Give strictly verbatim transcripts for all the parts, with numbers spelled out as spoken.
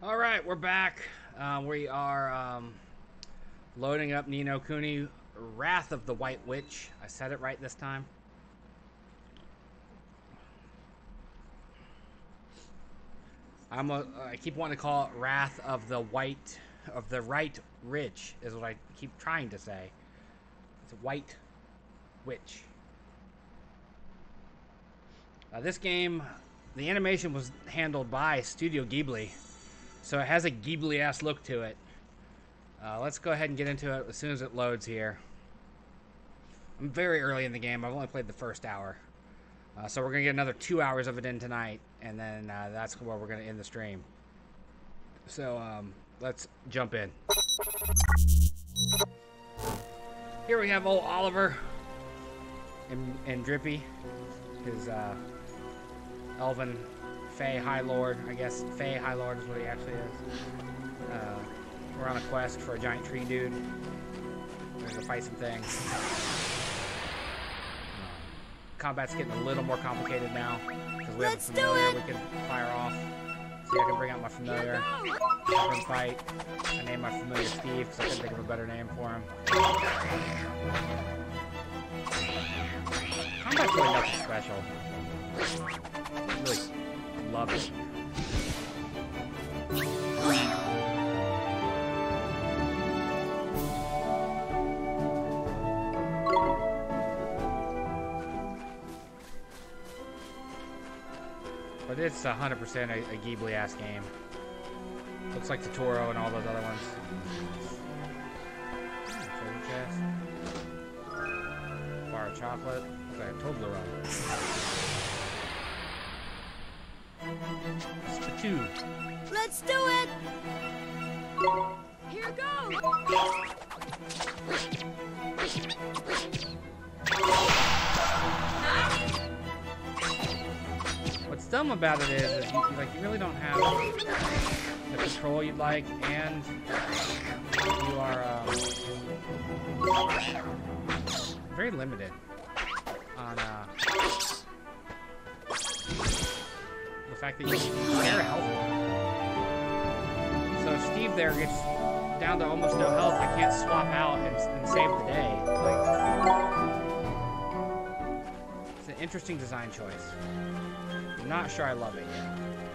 All right, we're back. Uh, we are um, loading up Ni no Kuni, Wrath of the White Witch. I said it right this time. I'm a, I keep wanting to call it Wrath of the White of the Right Witch is what I keep trying to say. It's a White Witch. Uh, this game, the animation was handled by Studio Ghibli. So it has a Ghibli-ass look to it. Uh, let's go ahead and get into it as soon as it loads here. I'm very early in the game. I've only played the first hour. Uh, so we're going to get another two hours of it in tonight. And then uh, that's where we're going to end the stream. So um, let's jump in. Here we have old Oliver and, and Drippy. His uh, elven Fey High Lord, I guess Fey High Lord is what he actually is. Uh, we're on a quest for a giant tree dude. We're gonna fight some things. Uh, combat's getting a little more complicated now because we Let's have a familiar do it. we can fire off. See, I can bring out my familiar. I can fight. I named my familiar Steve because I couldn't think of a better name for him. Combat's really nothing special. Really love it. But it's one hundred percent a, a Ghibli-ass game. Looks like Totoro and all those other ones. Treasure chest. Bar of chocolate. Looks like a Toblerone. Spitoo. Let's do it! Here goes! What's dumb about it is, is you, like, you really don't have the control you'd like, and you are um, very limited on uh, the fact that you share health. So if Steve there gets down to almost no health, I can't swap out and, and save the day. Like, it's an interesting design choice. I'm not sure I love it yet.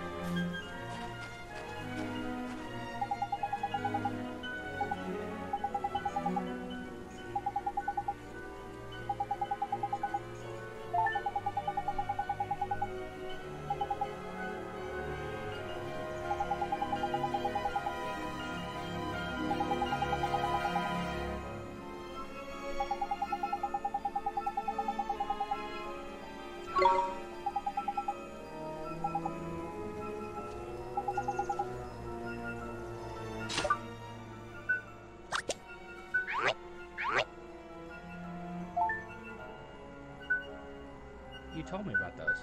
You told me about those.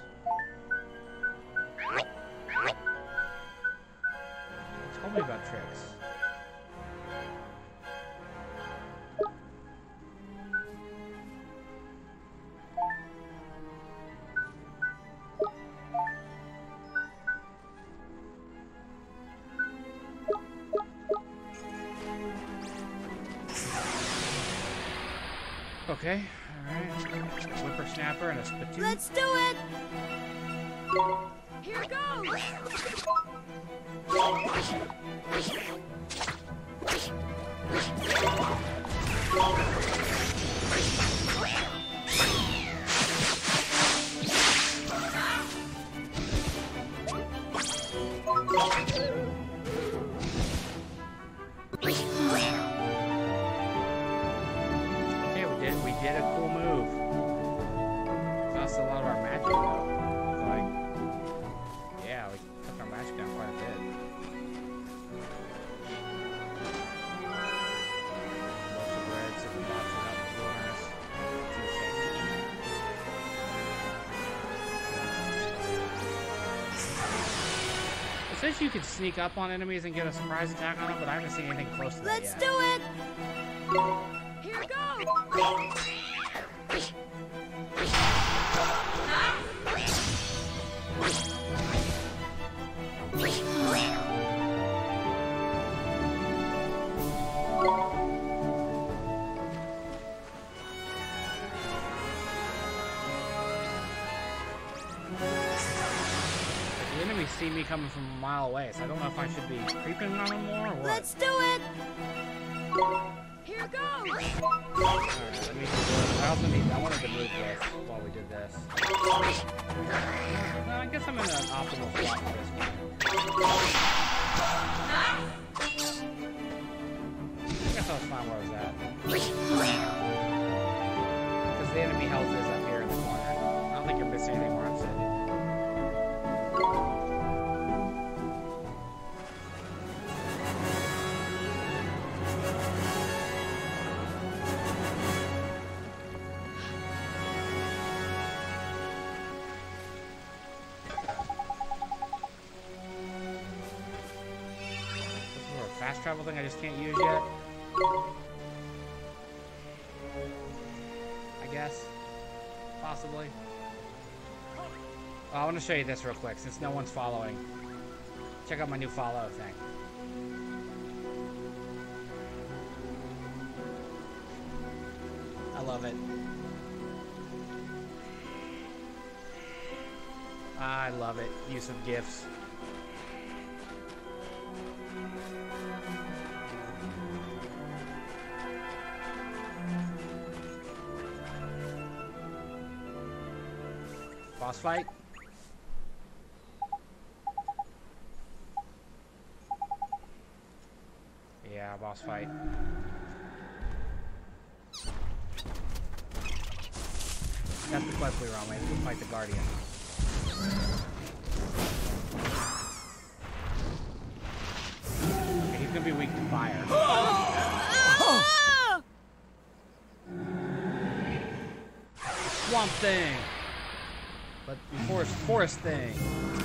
You told me about tricks. Okay, alright. Whippersnapper and a spittoon. Let's do it! Here goes! Okay, we did we did a cool move. Cost a lot of our magic though. Like, yeah, we took our magic down quite a bit. Lots of bread, so we lots of up corners. It says you can sneak up on enemies and get a surprise attack on them, but I haven't seen anything close to that Let's yet. do it! Here goes! enemy coming from a mile away, so I don't know if I should be creeping on him more or what. Let's do it. Here goes. Alright, let me I also need I wanted to move this while we did this. No, I guess I'm in an optimal spot for this one. I guess I was fine where I was at. Because the enemy health is up here in the corner. I don't think you're missing anything where I'm sitting. Fast travel thing I just can't use yet. I guess. Possibly. Oh, I want to show you this real quick since no one's following. Check out my new follow thing. I love it. I love it. Use of GIFs. Boss fight. Yeah, boss fight. That's the quest we were on. We have to fight the Guardian. Okay, he's gonna be weak to fire. Swamp thing. But before it's forest thing.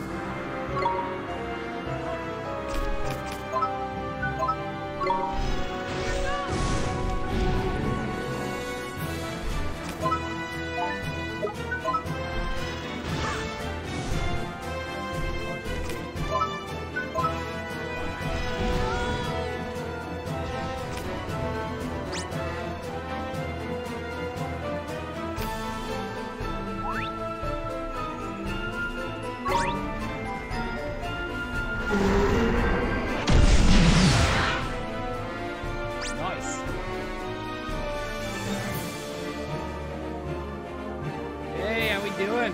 Nice. Hey, how we doing?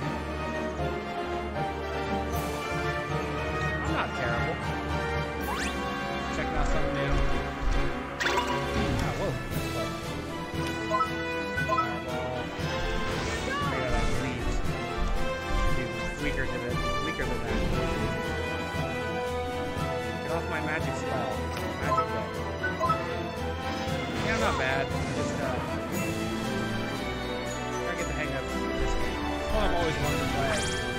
I'm not terrible. Checking out something new. Oh, whoa. Fireball. Maybe that leaves. Should be weaker than it. Weaker than that. Get off my magic spell. Magic book. Yeah, not bad. Just, uh... try to get the hang of this game. It's one I've always wanted to play.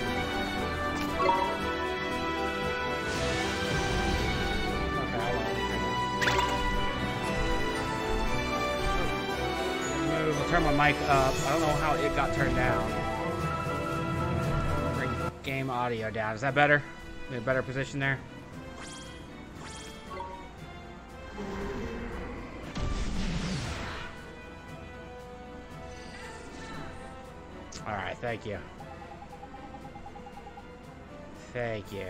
Okay, I'll let it move. I'll turn my mic up. I don't know how it got turned down. Bring game audio down. Is that better? In a better position there? Alright, thank you. Thank you.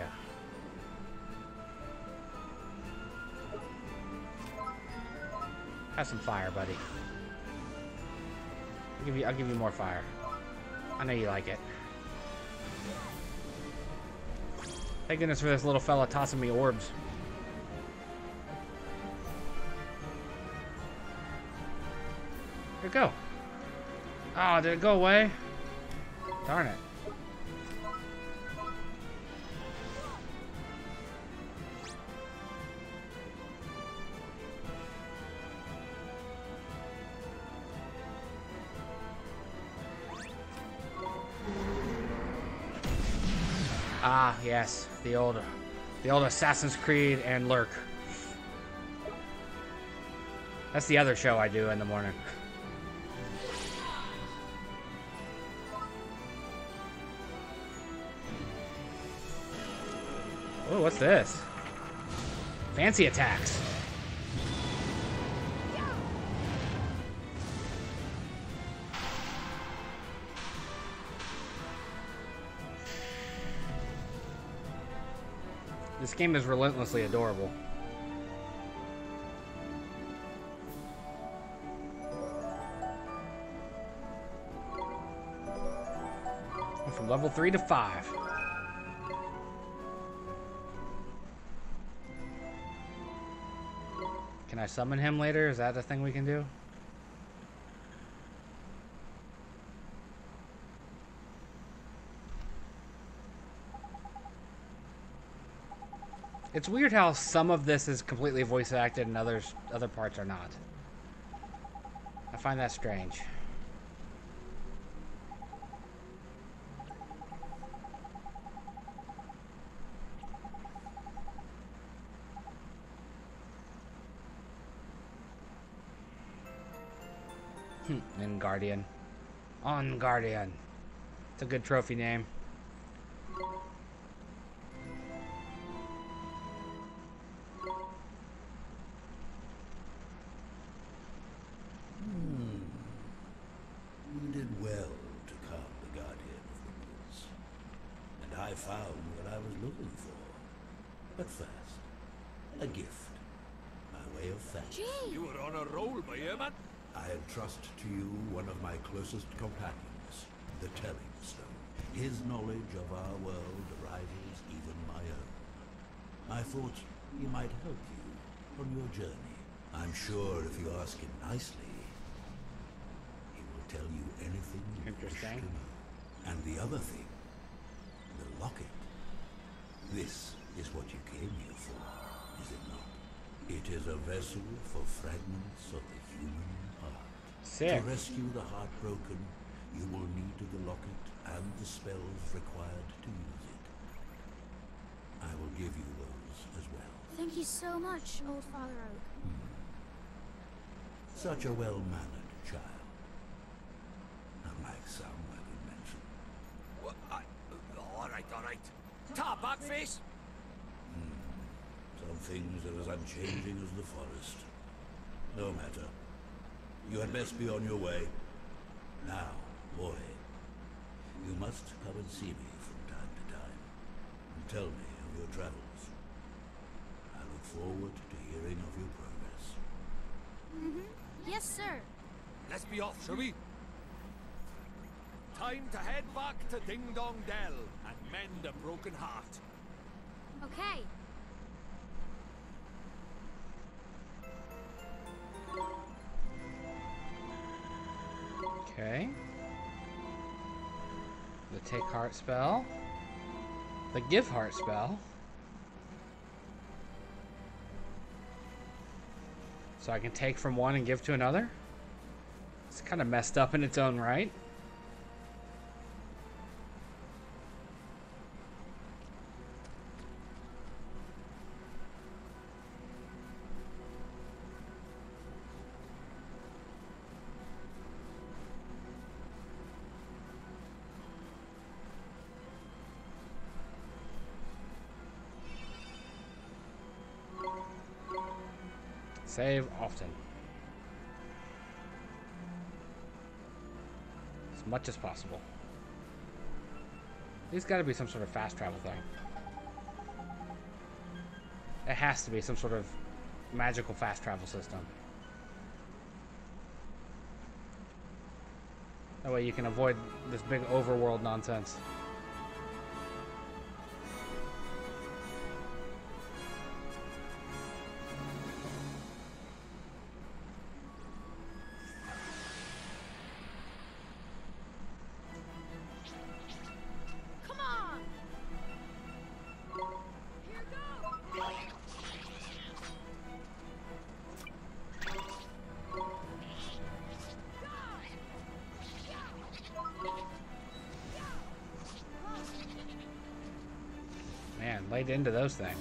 Have some fire, buddy. I'll give you I'll give you more fire. I know you like it. Thank goodness for this little fella tossing me orbs. Where'd it go? Oh, did it go away? Darn it. Ah, yes, the old, the old Assassin's Creed and Lurk. That's the other show I do in the morning. Oh, what's this? Fancy attacks. This game is relentlessly adorable. Went from level three to five. Can I summon him later? Is that a thing we can do? It's weird how some of this is completely voice acted and others, other parts are not. I find that strange. And Guardian. On Guardian. It's a good trophy name. Hmm. You did well to calm the Guardian of the Woods. And I found what I was looking for. But first, a gift. My way of thanks. Gee. You were on a roll, my ear, man. I entrust to you one of my closest companions, the Telling Stone. His knowledge of our world rivals even my own. I thought he might help you on your journey. I'm sure if you ask him nicely, he will tell you anything you wish to Interesting. know. And the other thing, the locket. This is what you came here for, is it not? It is a vessel for fragments of the human heart. Sick. To rescue the heartbroken, you will need the locket and the spells required to use it. I will give you those as well. Thank you so much, Old Father Oak. Such a well-mannered child. Unlike some I could mention. What? I, all right, all right. Ta, backface. Some things are as unchanging as the forest. No matter. You had best be on your way. Now, boy, you must come and see me from time to time, and tell me of your travels. I look forward to hearing of your progress. Mm-hmm. Yes, sir. Let's be off, shall we? Time to head back to Ding Dong Dell and mend a broken heart. Okay. Okay. The take heart spell. The give heart spell. So I can take from one and give to another? It's kind of messed up in its own right. Save often. As much as possible. There's got to be some sort of fast travel thing. It has to be some sort of magical fast travel system. That way you can avoid this big overworld nonsense. Come on. Here goes. Man, laid into those things.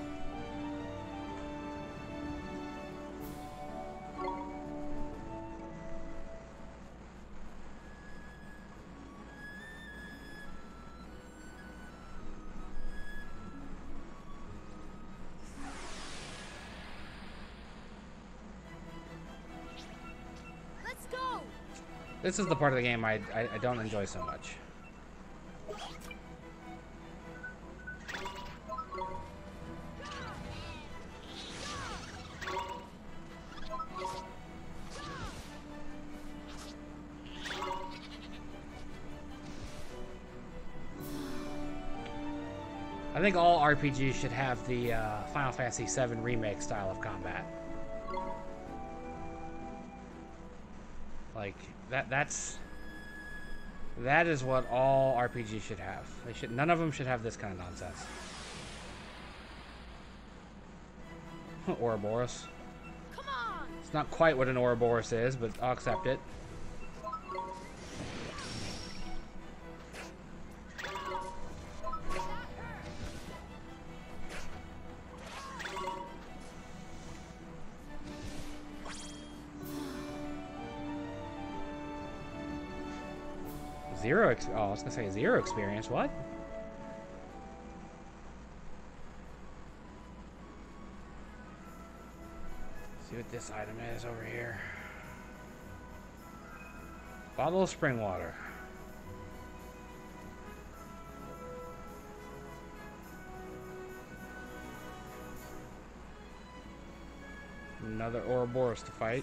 Let's go. This is the part of the game I, I, I don't enjoy so much. I think all R P Gs should have the uh, Final Fantasy seven Remake style of combat. Like, that that's... That is what all R P Gs should have. They should, none of them should have this kind of nonsense. Ouroboros. Come on. It's not quite what an Ouroboros is, but I'll accept it. Zero, ex oh, I was gonna say zero experience, what? See what this item is over here. Bottle of spring water. Another Ouroboros to fight.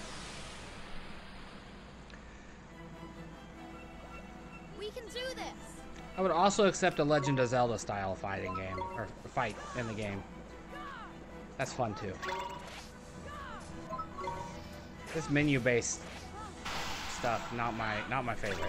We can do this. I would also accept a Legend of Zelda style fighting game, or fight in the game. That's fun too. This menu-based stuff, not my, not my favorite.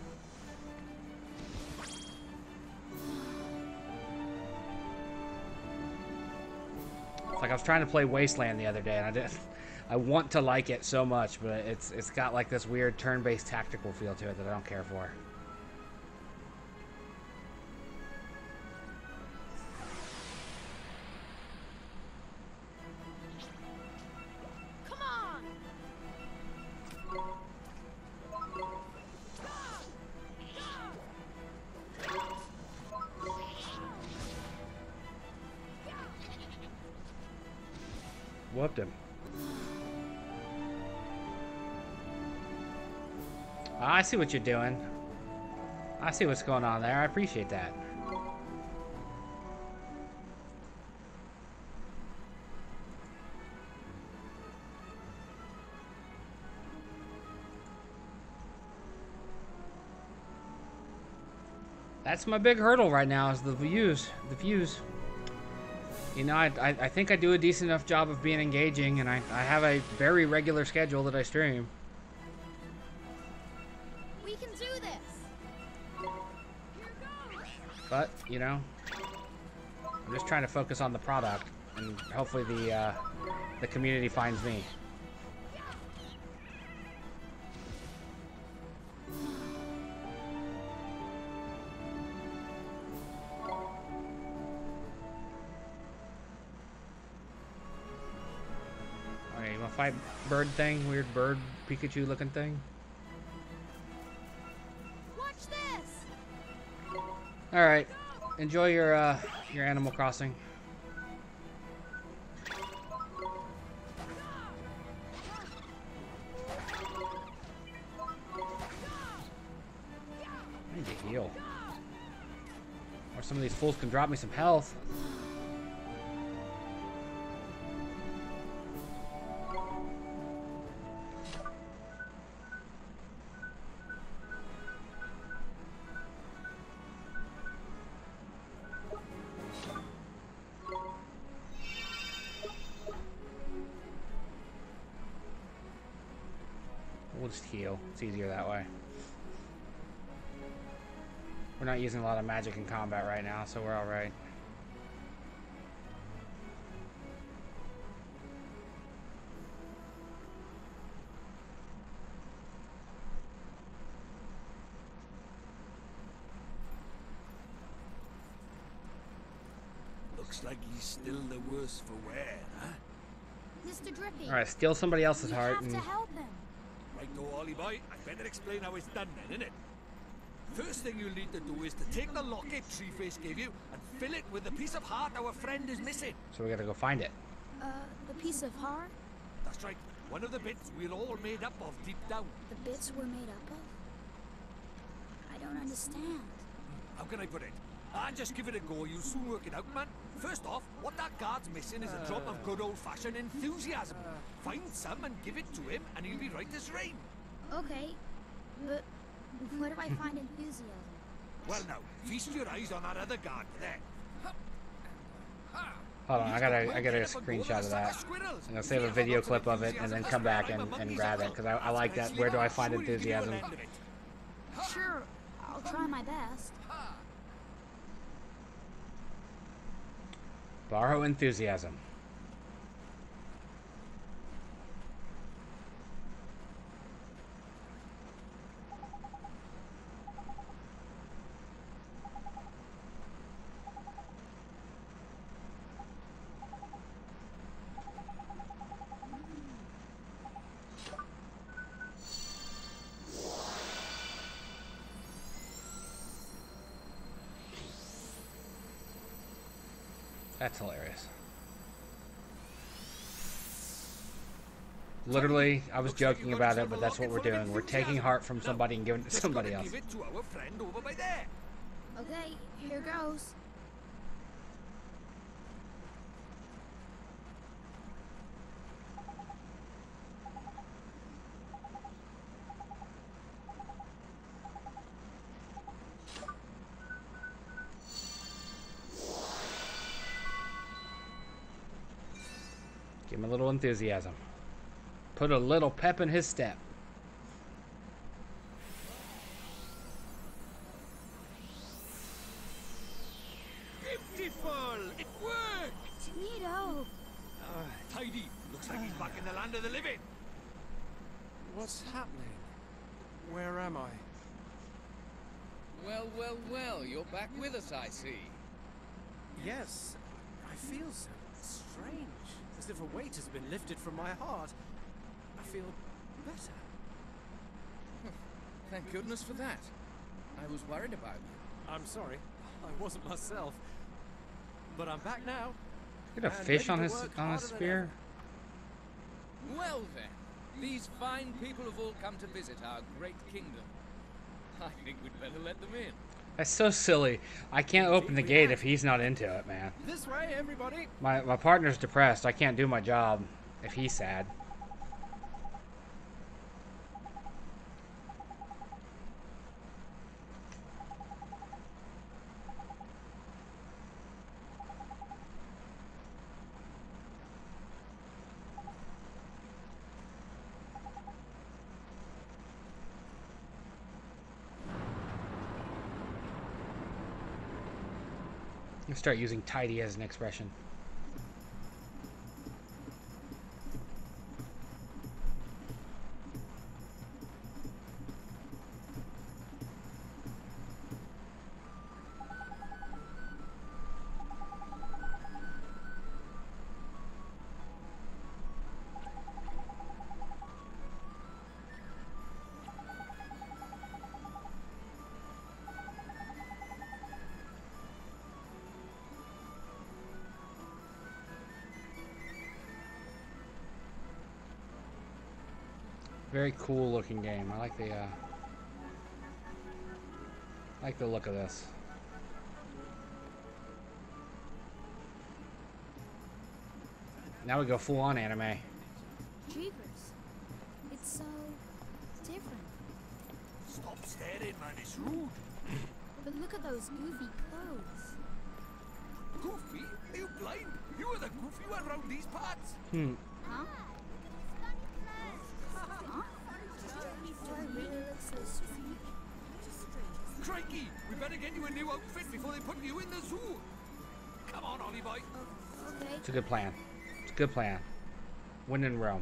It's like I was trying to play Wasteland the other day, and I did. I want to like it so much, but it's it's got like this weird turn-based tactical feel to it that I don't care for. Whooped him. I see what you're doing. I see what's going on there. I appreciate that. That's my big hurdle right now, is the views. The views. You know, I, I, I think I do a decent enough job of being engaging, and I, I have a very regular schedule that I stream. We can do this. But, you know, I'm just trying to focus on the product, and hopefully the, uh, the community finds me. Fight bird thing, weird bird Pikachu looking thing. Watch this. All right, enjoy your uh, your Animal Crossing. I need to heal, or some of these fools can drop me some health. We'll just heal. It's easier that way. We're not using a lot of magic in combat right now, so we're alright. Looks like he's still the worse for wear, huh? Mister Drippy. Alright, steal somebody else's We heart have and... to help him. Right, though, Ollie boy, I better explain how it's done then, innit? First thing you'll need to do is to take the locket Treeface gave you and fill it with the piece of heart our friend is missing. So we gotta go find it. Uh, the piece of heart? That's right, one of the bits we're all made up of deep down. The bits we're made up of? I don't understand. How can I put it? Ah, just give it a go, you'll soon work it out, man. First off, what that guard's missing is a drop of good old-fashioned enthusiasm. Find some and give it to him, and he'll be right as rain. Okay, but where do I find enthusiasm? Well now, feast your eyes on that other guard there. Hold on, I gotta I gotta get a screenshot of that. I'm gonna save a video clip of it and then come back and, and grab it because I, I like that. Where do I find enthusiasm? Sure, I'll try my best. Borrow enthusiasm. That's hilarious. Literally, I was joking about it, but that's what we're doing. We're taking heart from somebody and giving it to somebody else. Give it to our friend over by there. Okay, here goes. Give him a little enthusiasm. Put a little pep in his step. Beautiful! It worked! Neato. Uh, tidy. Looks like he's back in the land of the living. What's happening? Where am I? Well, well, well, you're back with us, I see. Yes, I feel so strange, as if a weight has been lifted from my heart. I feel better. Thank goodness for that. I was worried about you. I'm sorry, I wasn't myself. But I'm back now. Get a and fish ready on to his work on his harder than spear. Well then, these fine people have all come to visit our great kingdom. I think we'd better let them in. That's so silly. I can't open the gate if he's not into it, man. ever. This way, everybody. My my partner's depressed. I can't do my job if he's sad. I'm gonna start using tidy as an expression. Very cool looking game. I like the uh, I like the look of this. Now we go full on anime. Jeepers. It's so different. Stop staring, man. It's rude. But look at those goofy clothes. Goofy? Are you blind? You were the goofy one around these parts. Hmm. Huh? Huh? Do I really look so strange? Crikey! We better get you a new outfit before they put you in the zoo. Come on, Ollie boy. Okay. It's a good plan. It's a good plan. Win in Rome.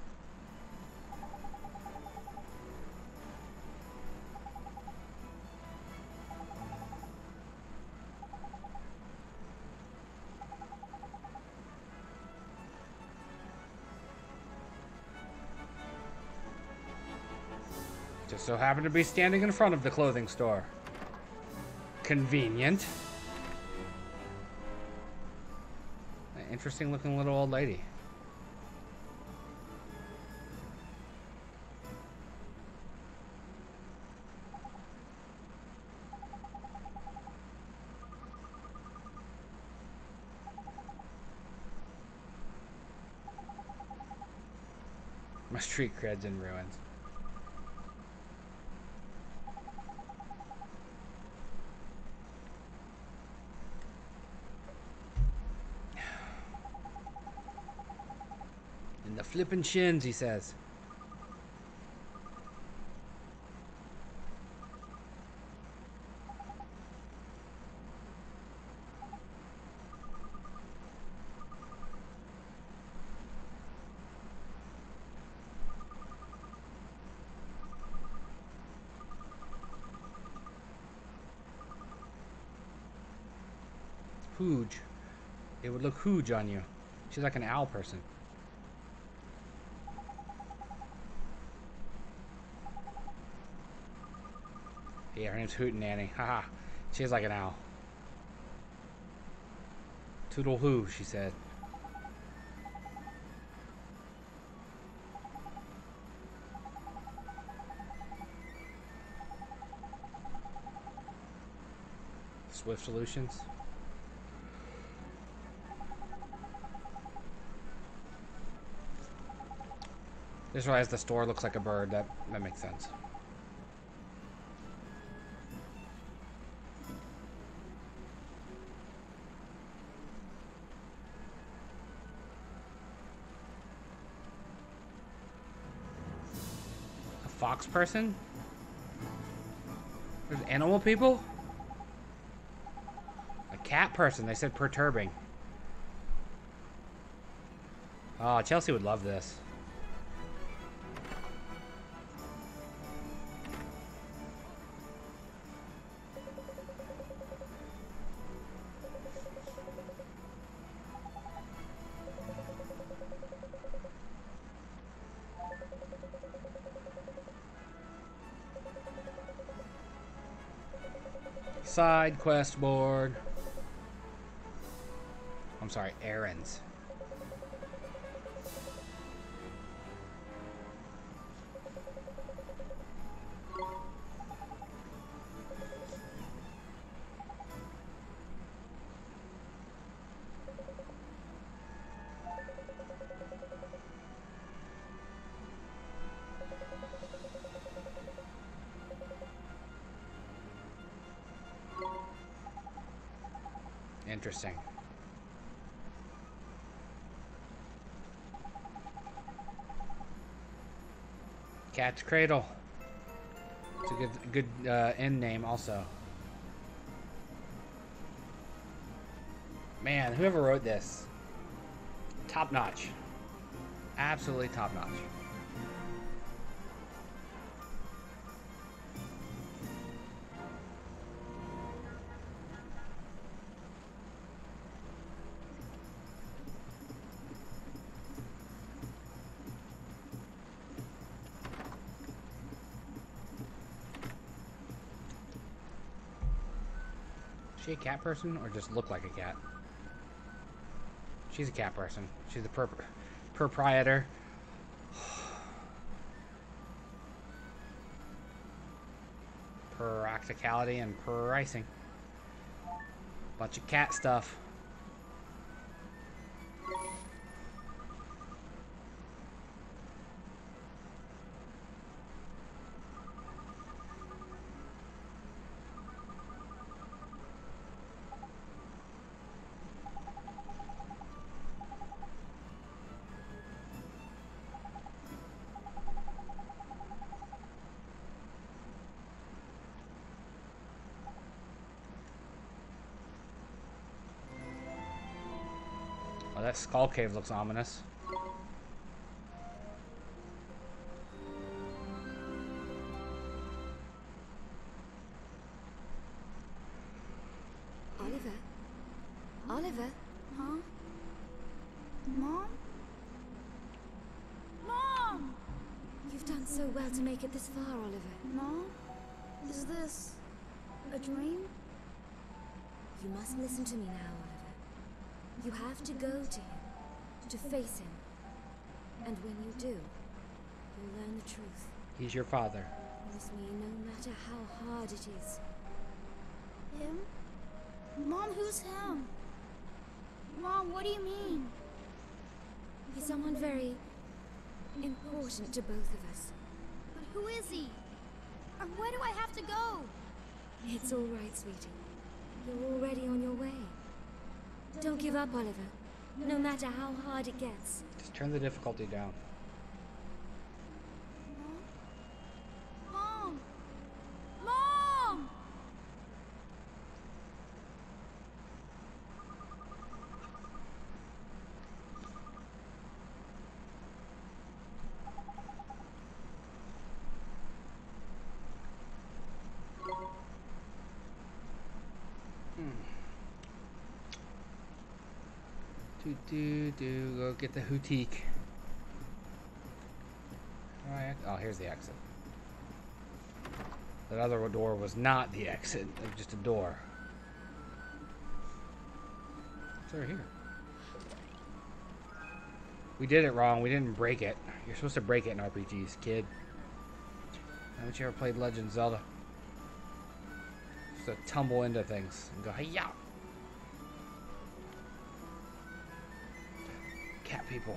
Just so happened to be standing in front of the clothing store. Convenient. An interesting looking little old lady. My street cred's in ruins. In the flippin' shins, he says. Huge. It would look huge on you. She's like an owl person. Yeah, her name's Hoot Nanny. Haha. She's like an owl. Toodle hoo, she said. Swift Solutions. Just realized the store looks like a bird. That that makes sense. A fox person? There's animal people? A cat person. They said perturbing. Oh, Chelsea would love this. Side quest board. I'm sorry, errands. Interesting. Cat's Cradle. It's a good, good uh, end name, also. Man, whoever wrote this, top notch. Absolutely top notch. Is she a cat person or just look like a cat? She's a cat person. She's the prop proprietor. Practicality and pricing. Bunch of cat stuff. Oh, that skull cave looks ominous. Oliver? Oliver? Huh? Mom? Mom! You've done so well to make it this far, Oliver. Mom? Is this a dream? You must listen to me now, Oliver. You have to go to him, to face him. And when you do, you'll learn the truth. He's your father. Promise me, no matter how hard it is. Him? Mom, who's him? Mom, what do you mean? He's someone very important to both of us. But who is he? And where do I have to go? It's all right, sweetie. You're already on your way. Don't give up, Oliver. no matter how hard it gets. Just turn the difficulty down. Mom! Mom! Do do do. Go get the hootique. Alright. Oh, here's the exit. That other door was not the exit. It was just a door. It's over here. We did it wrong. We didn't break it. You're supposed to break it in R P Gs, kid. Haven't you ever played Legend of Zelda? Just to tumble into things and go, hey-ya! Cat people.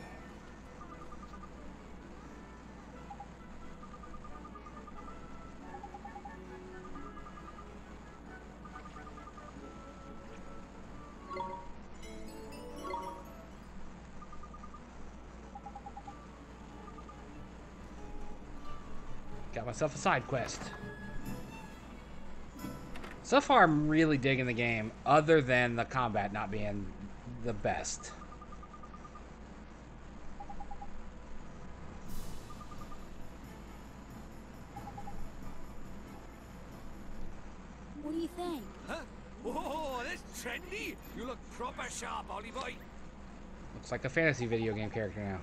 Got myself a side quest. So far, I'm really digging the game, other than the combat not being the best. What do you think? Huh? Whoa, that's trendy! You look proper sharp, Ollie boy. Looks like a fantasy video game character now.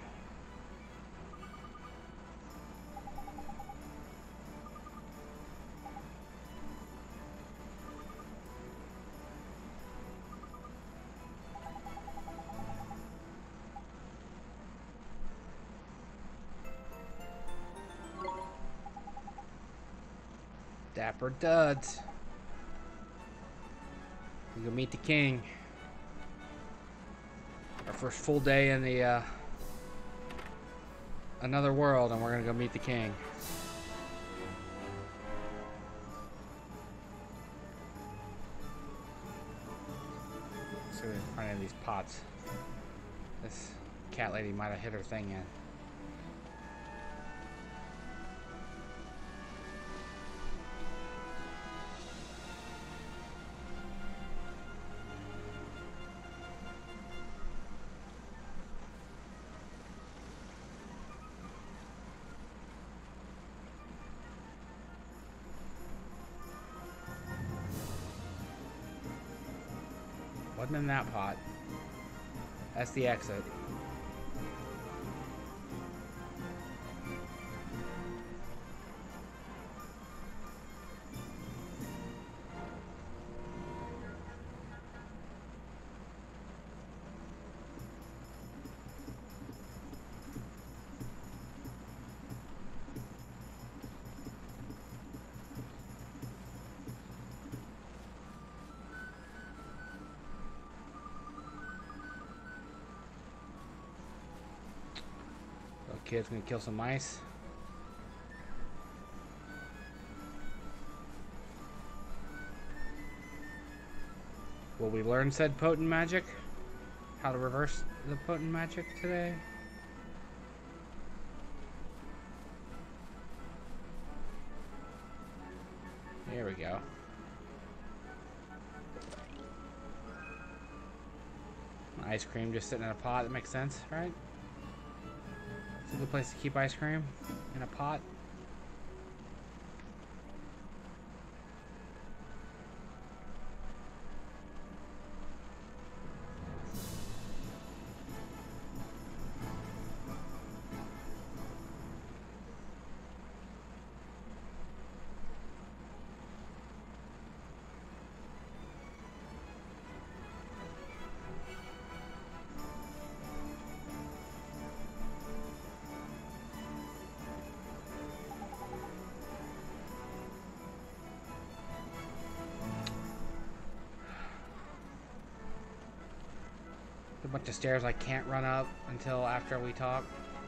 Dapper duds. We go meet the king. Our first full day in the uh, another world, and we're gonna go meet the king. So we find any of these pots. This cat lady might have hit her thing in. Wasn't in that pot. That's the exit. Kid's gonna kill some mice. Will we learn said potent magic? How to reverse the potent magic today? There we go. Ice cream just sitting in a pot, that makes sense, right? It's a good place to keep ice cream in a pot. A bunch of stairs I can't run up until after we talk.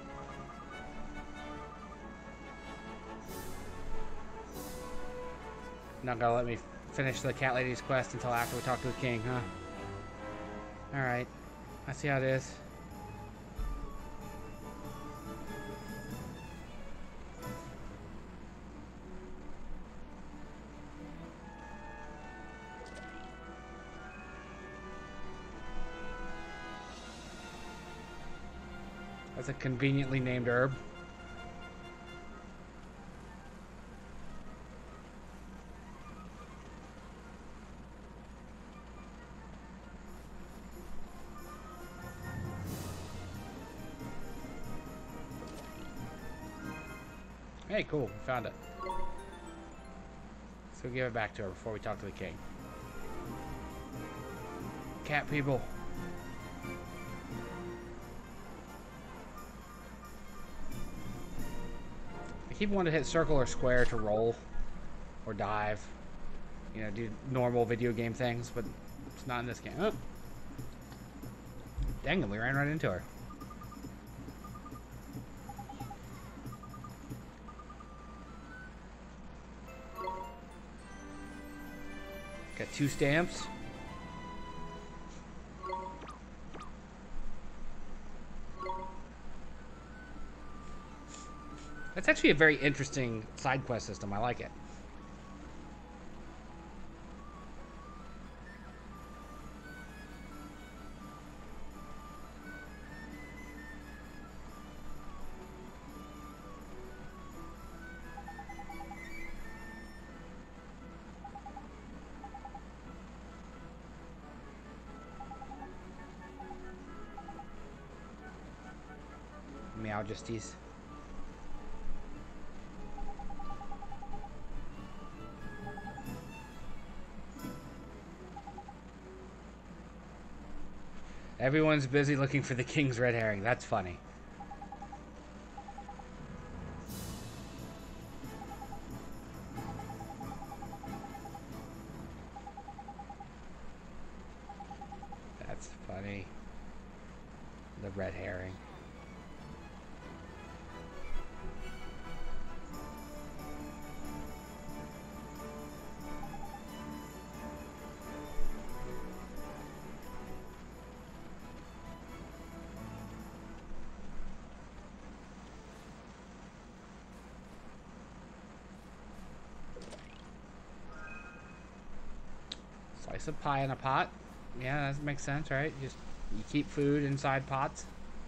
Not gonna let me finish the cat lady's quest until after we talk to the king, huh? Alright. I see how it is. That's a conveniently named herb. Hey, cool. We found it. So give it back to her before we talk to the king. Cat people. I keep wanting to hit circle or square to roll or dive. You know, do normal video game things, but it's not in this game. Oh. Dang it, we ran right into her. Got two stamps. That's actually a very interesting side quest system. I like it. Meow justies. Everyone's busy looking for the king's red herring. That's funny. That's funny. The red herring. Slice of pie in a pot. Yeah, that makes sense, right? Just you keep food inside pots.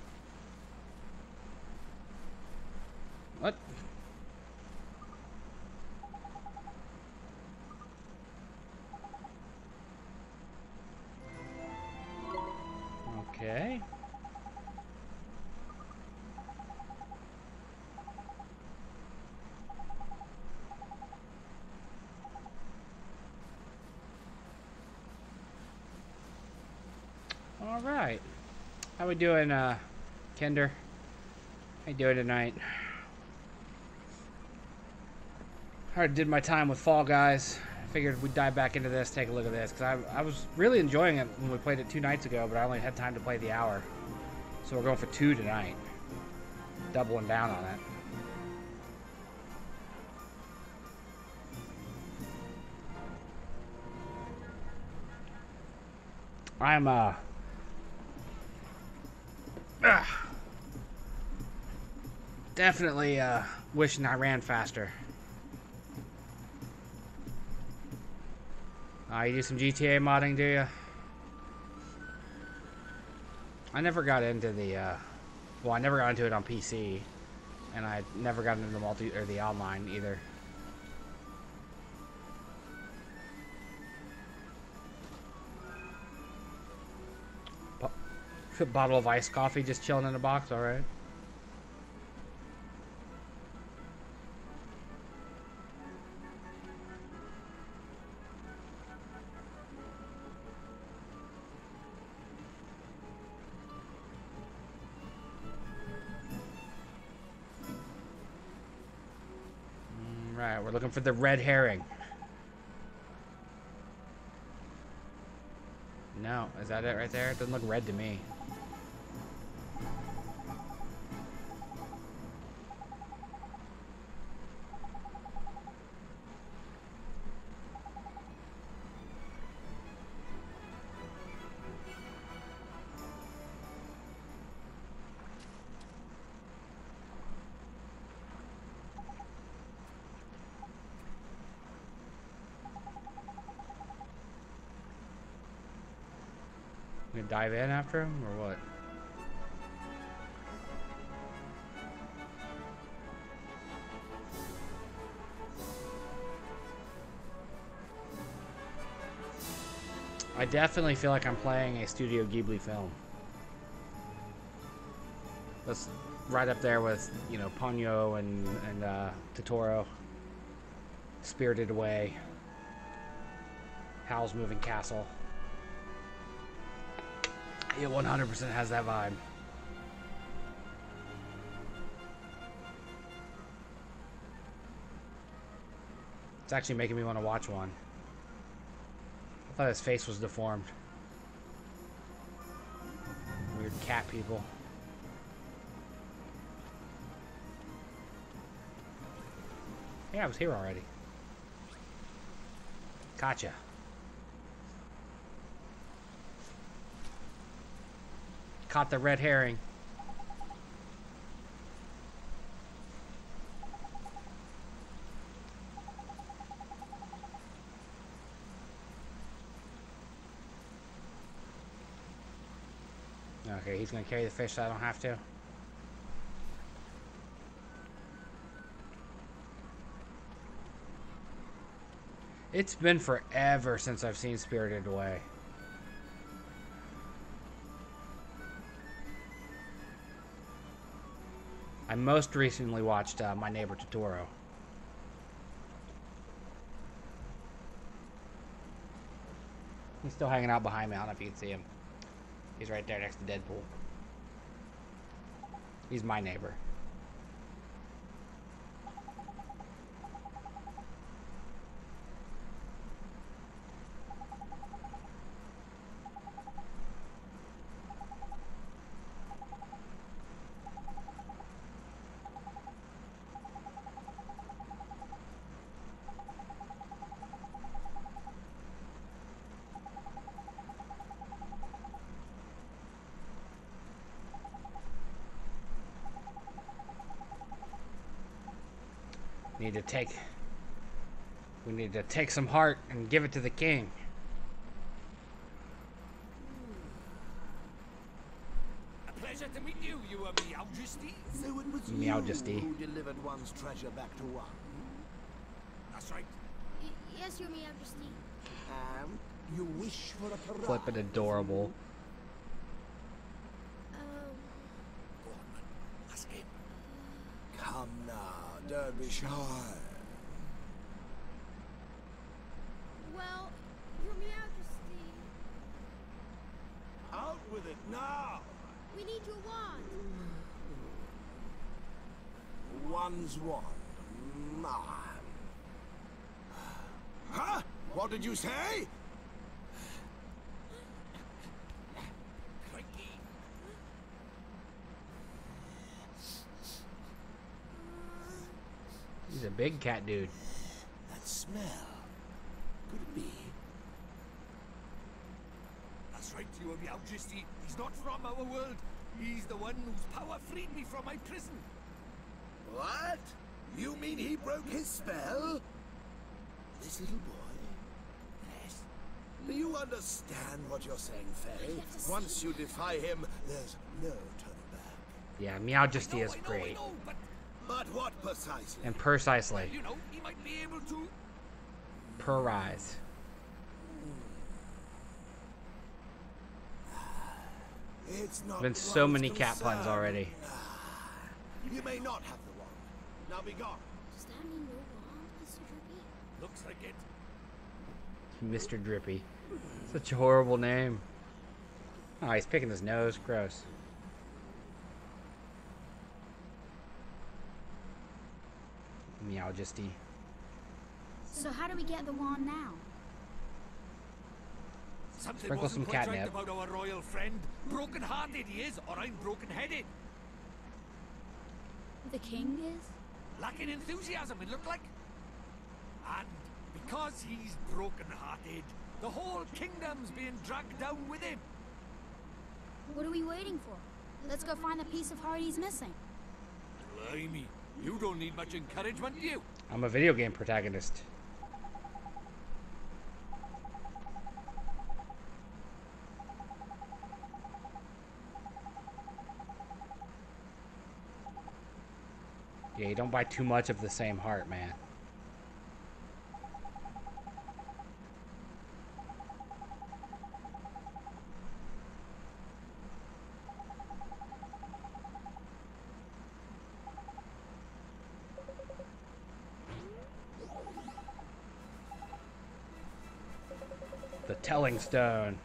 What? Okay. All right. How we doing, uh, Kender? How you doing tonight? I did my time with Fall Guys. Figured we'd dive back into this, take a look at this, because I, I was really enjoying it when we played it two nights ago, but I only had time to play the hour. So we're going for two tonight. Doubling down on it. I'm, uh... Ugh. Definitely, uh, wishing I ran faster. Uh, you do some G T A modding, do you? I never got into the, uh, well, I never got into it on P C, and I never got into the multi, or the online either. Bo- bottle of iced coffee just chilling in a box, alright. Right, we're looking for the red herring. No, is that it right there? It doesn't look red to me. to dive in after him, or what? I definitely feel like I'm playing a Studio Ghibli film. That's right up there with, you know, Ponyo and, and uh, Totoro. Spirited Away. Howl's Moving Castle. It one hundred percent has that vibe. It's actually making me want to watch one. I thought his face was deformed. Weird cat people. Yeah, I was here already. Gotcha. Caught the red herring. Okay, he's gonna carry the fish so I don't have to. It's been forever since I've seen Spirited Away. I most recently watched uh, My Neighbor Totoro. He's still hanging out behind me. I don't know if you can see him. He's right there next to Deadpool. He's my neighbor. Need to take we need to take some heart and give it to the king. A pleasure to meet you, you are Meow Majesty. So it was Meow you Majesty. who delivered one's treasure back to one. That's right. Y yes, Your Majesty. And you wish for a prize. Flippin' adorable. Um, Go on, man. Ask him. Come now, don't be shy. well, Your Majesty, Out with it now. we need your wand. One's one. Mine. Huh? What did you say? Crikey. He's a big cat dude. That smell. Could it be? That's right, you are Meow Majesty. He's not from our world. He's the one whose power freed me from my prison. What? You mean he broke his spell? This little boy? Yes. Do you understand what you're saying, Faye? have to see. Once you defy him, there's no turning back. Yeah, Meow Majesty No, is I know, I great. know, but, But what precisely? And precisely. you know, he might be able to... Per rise. It's not Been so one's many cat puns concern. already. You may not have the wand. Now be gone. Does that mean no wand, Mister Drippy? Looks like it. Mister Drippy. Such a horrible name. Oh, he's picking his nose. Gross. Meow Majesty. So how do we get the wand now? Something Sprinkle wasn't some quite right catnip. about our royal friend. Broken-hearted he is, or I'm broken-headed. The king is? Lacking enthusiasm, it looked like. And because he's broken-hearted, the whole kingdom's being dragged down with him. What are we waiting for? Let's go find the piece of heart he's missing. Blimey, you don't need much encouragement, do you? I'm a video game protagonist. Yeah, you don't buy too much of the same heart, man. The telling stone.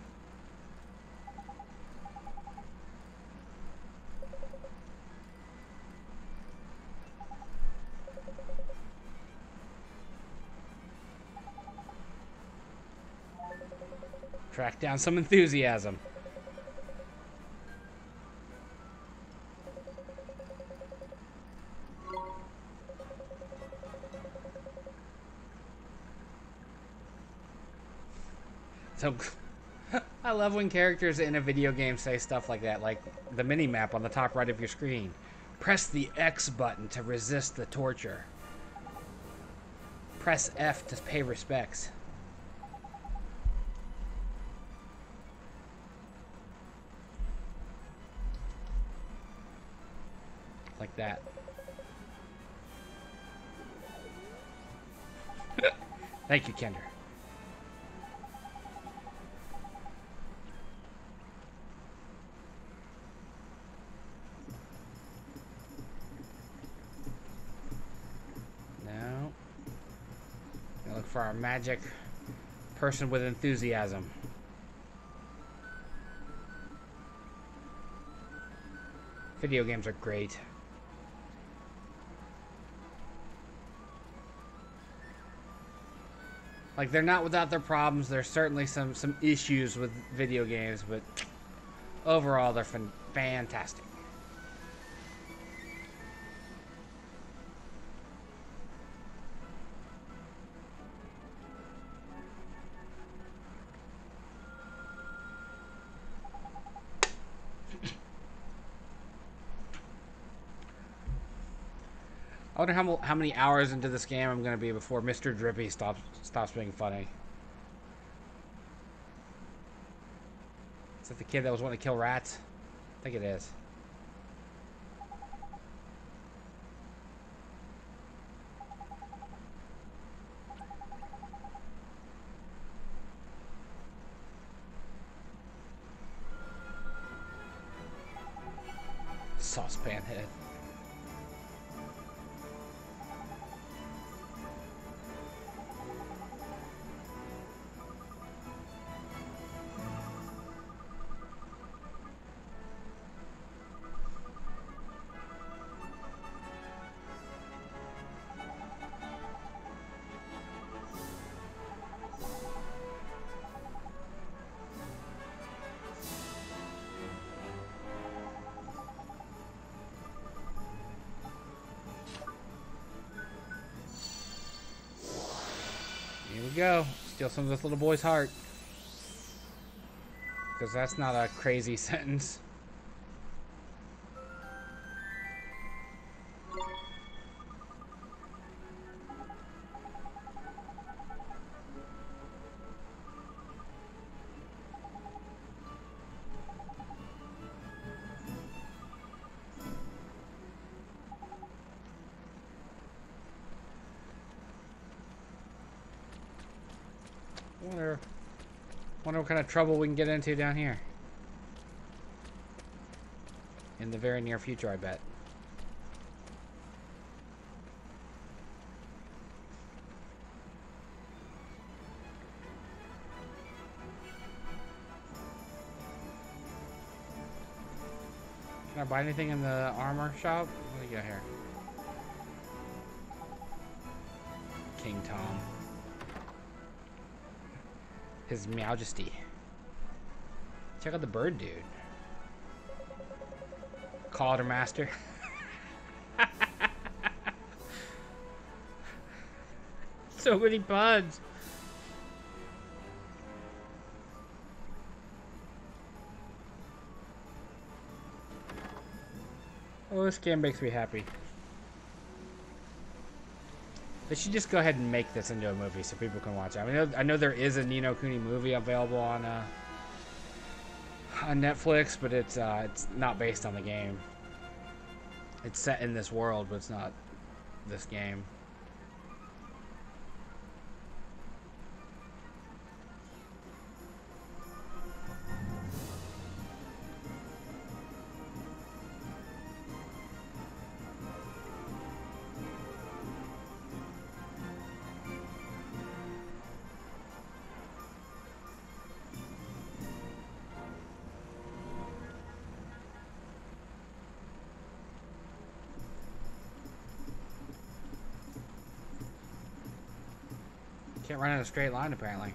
Track down some enthusiasm. So, I love when characters in a video game say stuff like that, like the mini-map on the top right of your screen. Press the X button to resist the torture. Press F to pay respects. Like that. Thank you, Kender. Now, I look for our magic person with enthusiasm. Video games are great. Like, they're not without their problems. There's certainly some, some issues with video games, but overall, they're fan fantastic. I wonder how, how many hours into this game I'm going to be before Mister Drippy stops stops being funny. Is that the kid that was wanting to kill rats? I think it is. Saucepan head. Here we go. Steal some of this little boy's heart. Because that's not a crazy sentence. Wonder, wonder what kind of trouble we can get into down here. In the very near future, I bet. Can I buy anything in the armor shop? What do you got here? King Tom. His Majesty. Check out the bird dude. Calder Master. So many puns. Oh, this game makes me happy. They should just go ahead and make this into a movie so people can watch it. I mean, I know, I know there is a Ni no Kuni movie available on uh, on Netflix, but it's uh, it's not based on the game. It's set in this world, but it's not this game. Can't run in a straight line, apparently.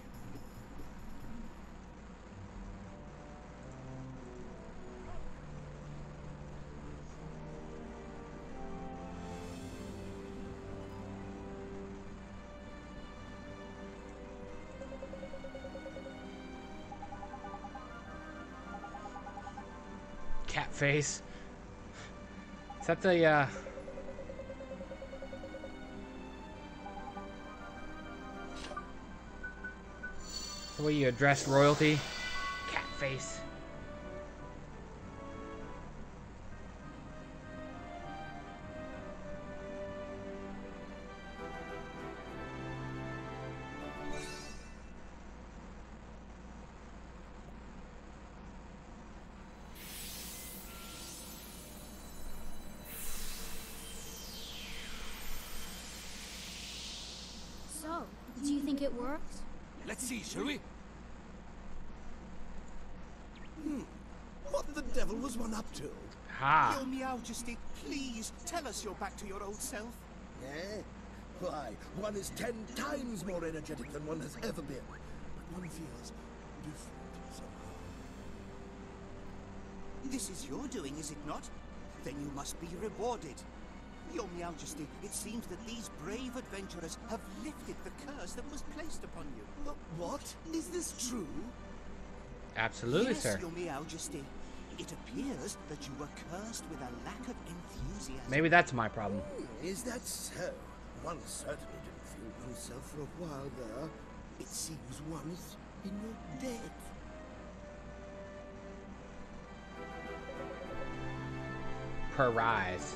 Cat face. Is that the, uh... the way you address royalty? Cat face. So, do you think it worked? Let's see, shall we? Hmm. What the devil was one up to? Ha! Your Majesty, please tell us you're back to your old self. Eh? Why, one is ten times more energetic than one has ever been. But one feels different somehow. This is your doing, is it not? Then you must be rewarded. Your Majesty, it seems that these brave adventurers have lifted the curse that was placed upon you. Uh, what? Is this true? Absolutely, yes, sir. Your Majesty. It appears that you were cursed with a lack of enthusiasm. Maybe that's my problem. Hmm, is that so? One certainly didn't feel oneself for a while there. It seems one's in your debt. Per rise.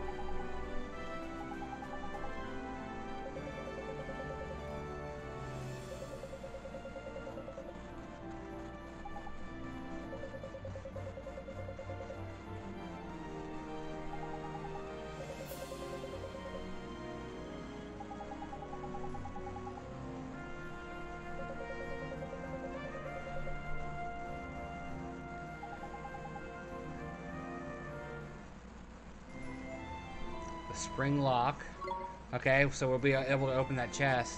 Spring lock. Okay, so we'll be able to open that chest.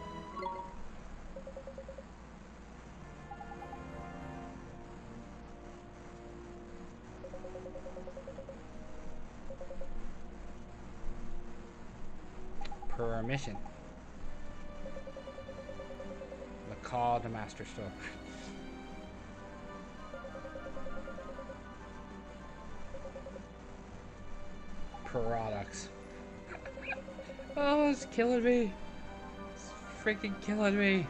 Per our mission. The call to Master Store. Products. Oh, it's killing me. It's freaking killing me.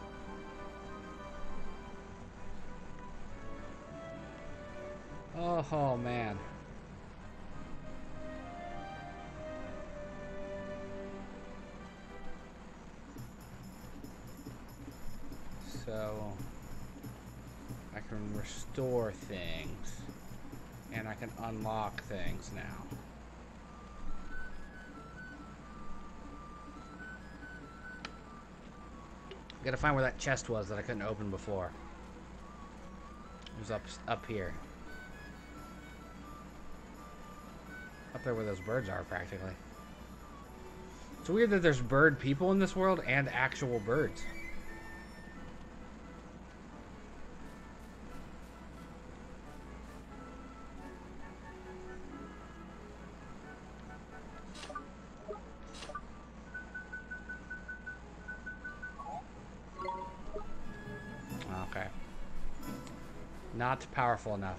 Oh, oh man. So I can restore things and I can unlock things now. Gotta find where that chest was that I couldn't open before. It was up up here. Up there where those birds are, practically. It's weird that there's bird people in this world and actual birds. Okay. Not powerful enough.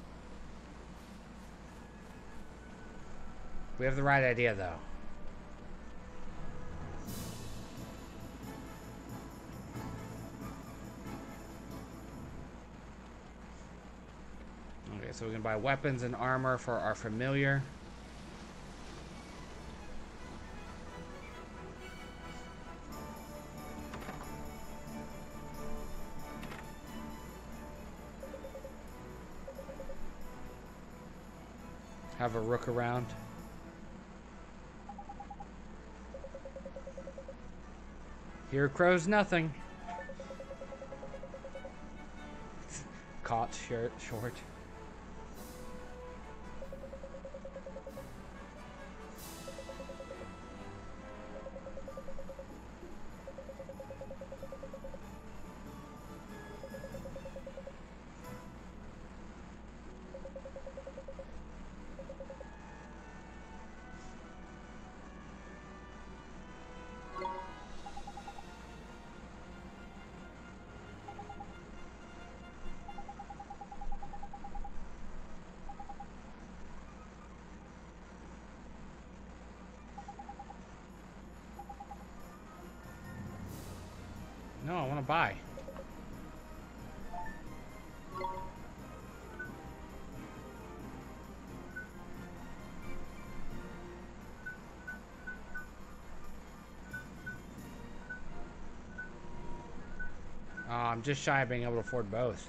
We have the right idea, though. Okay, so we can buy weapons and armor for our familiar. have a rook around. Here crows nothing. Caught short. short. No, I want to buy. Oh, I'm just shy of being able to afford both.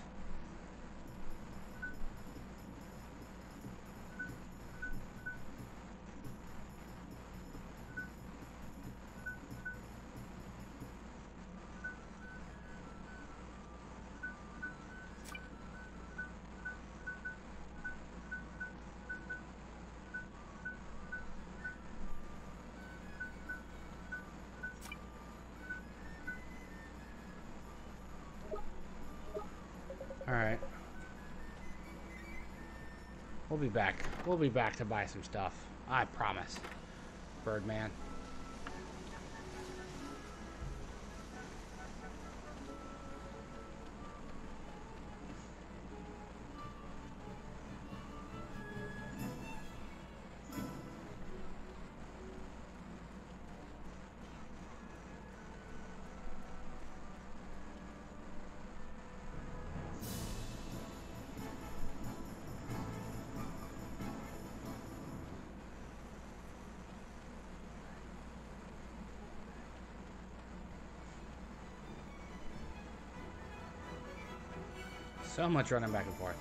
Alright. We'll be back. We'll be back to buy some stuff. I promise. Birdman. So much running back and forth.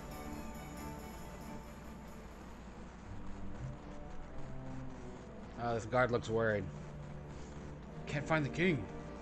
Oh, this guard looks worried. Can't find the king.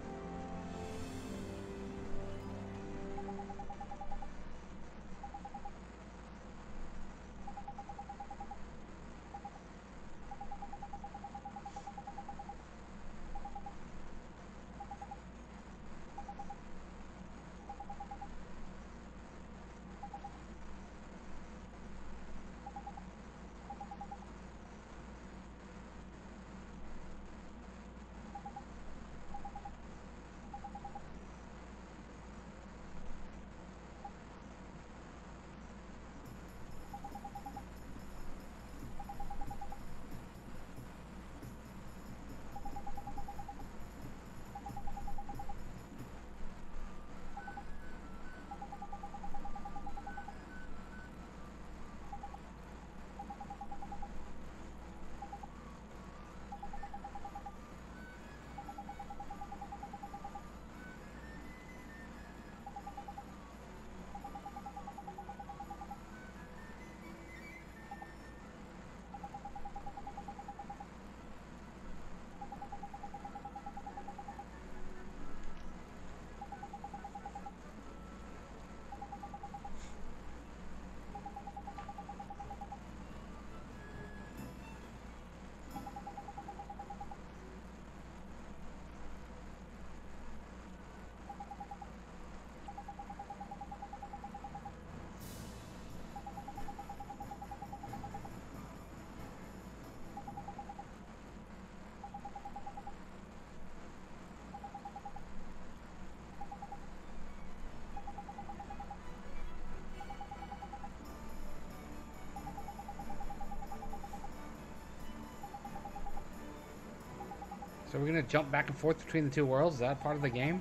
So we're gonna jump back and forth between the two worlds? Is that part of the game?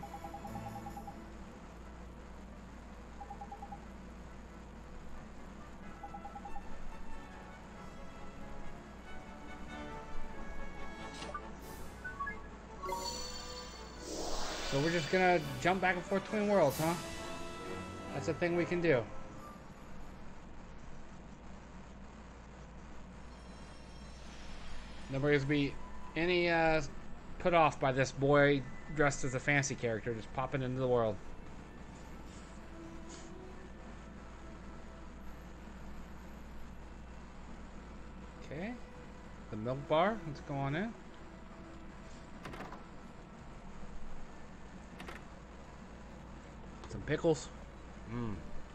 So we're just gonna jump back and forth between worlds, huh? That's a thing we can do. Nobody's be any uh, put off by this boy dressed as a fancy character just popping into the world. Okay, the milk bar. Let's go on in. Some pickles. Mmm.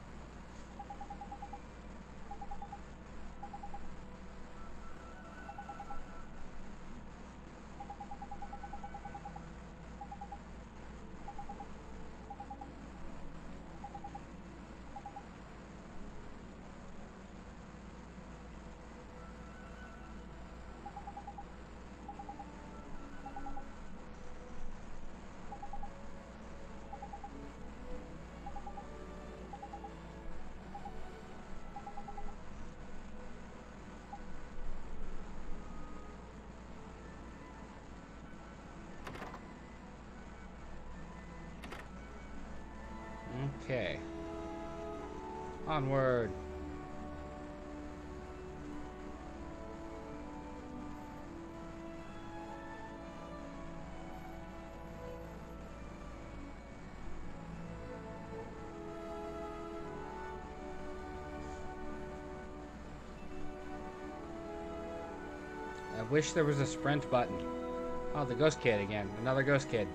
Okay. Onward. I wish there was a sprint button. Oh, the ghost kid again. Another ghost kid.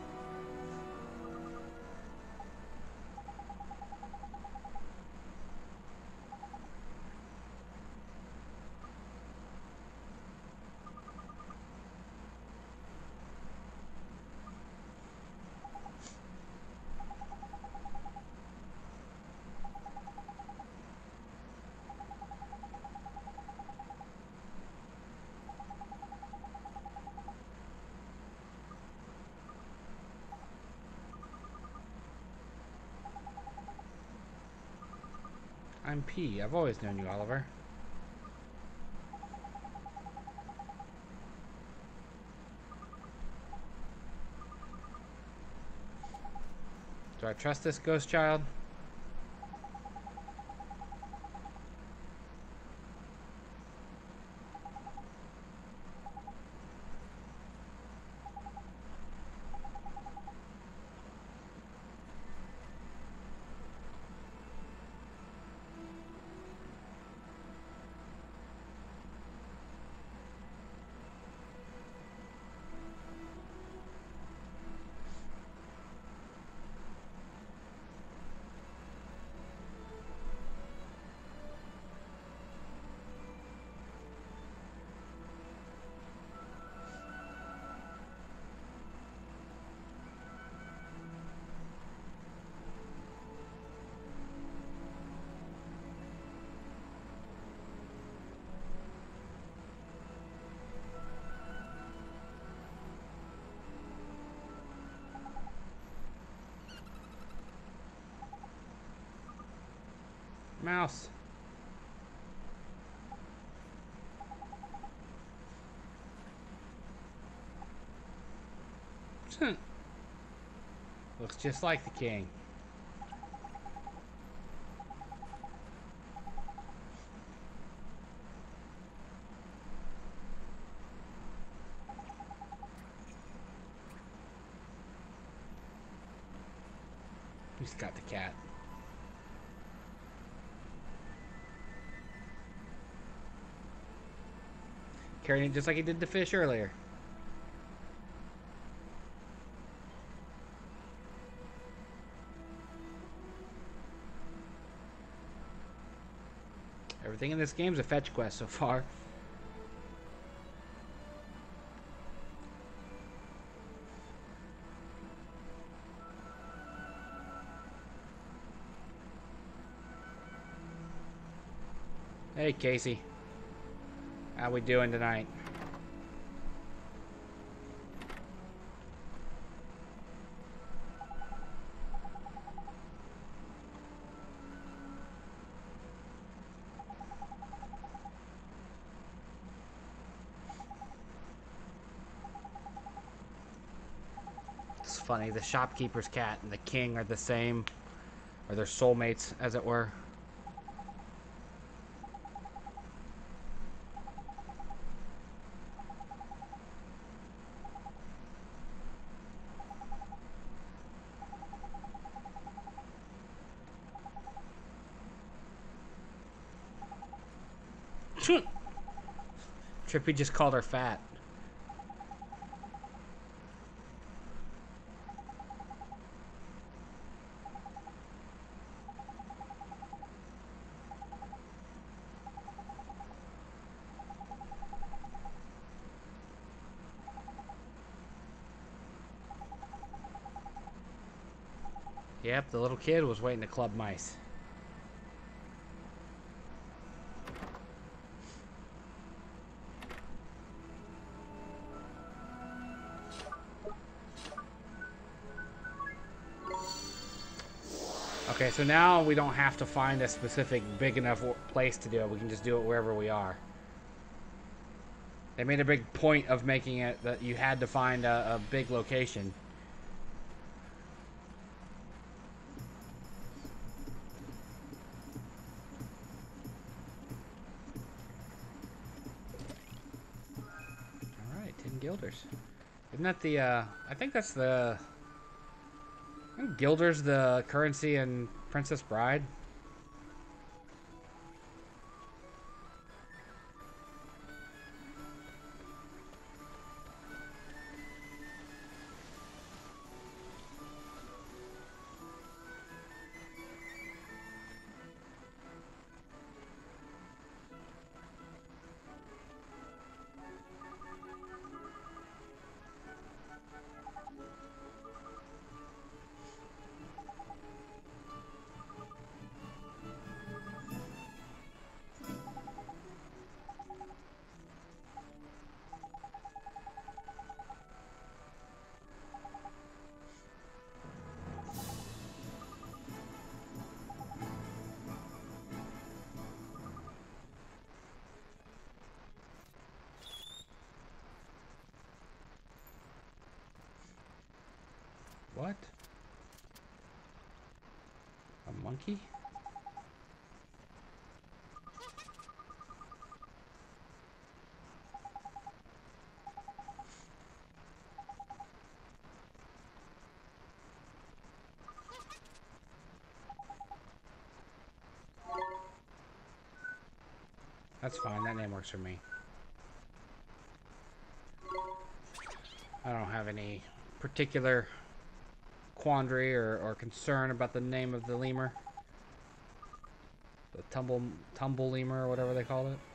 I'm P. I've always known you, Oliver. Do I trust this ghost child? Mouse. Looks just like the king. He's got the cat. Carrying it just like he did the fish earlier. Everything in this game's a fetch quest so far. Hey, Casey. How we doing tonight? It's funny, the shopkeeper's cat and the king are the same, or they're soulmates, as it were. Trippy just called her fat. Yep, the little kid was waiting to club mice. Okay, so now we don't have to find a specific big enough place to do it. We can just do it wherever we are. They made a big point of making it that you had to find a, a big location. Alright, ten guilders. Isn't that the, uh, I think that's the... I think Guilder's the currency in Princess Bride. What? A monkey? That's fine, that name works for me. I don't have any particular quandary or, or concern about the name of the lemur. The tumble tumble lemur or whatever they called it.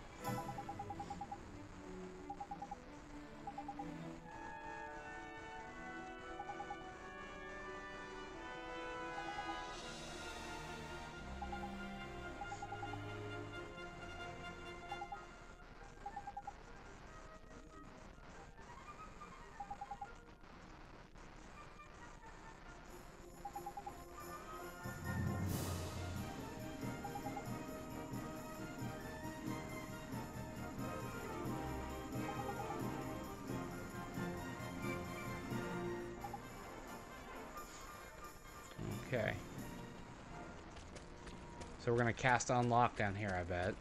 Okay. So we're gonna cast unlock down here, I bet.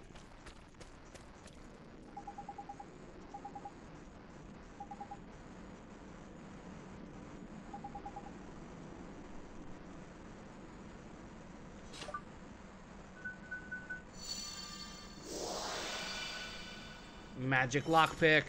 Magic lockpick.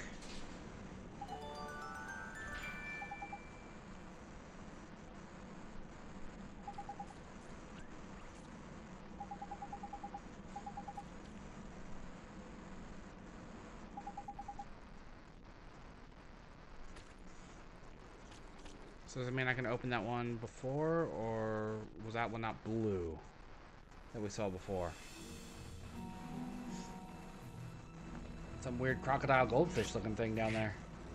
So does it mean I can open that one before, or was that one not blue that we saw before? Some weird crocodile goldfish looking thing down there.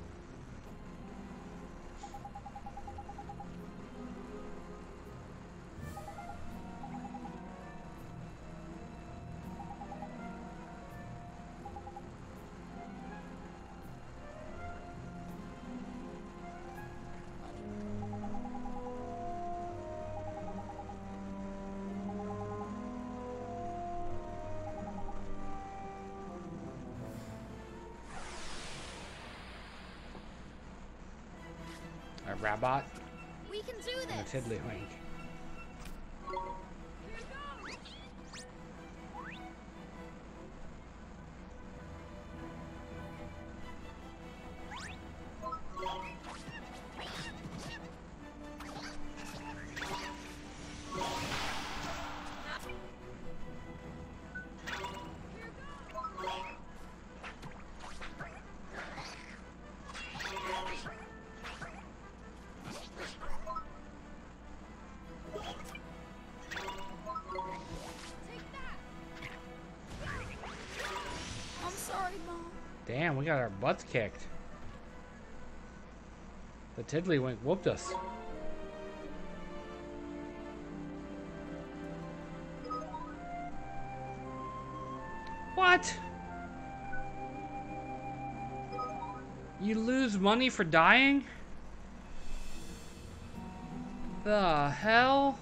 A Rabot. We can do And a this. Tiddlywink. Damn, we got our butts kicked. The Tiddlywink whooped us. What? You lose money for dying? The hell?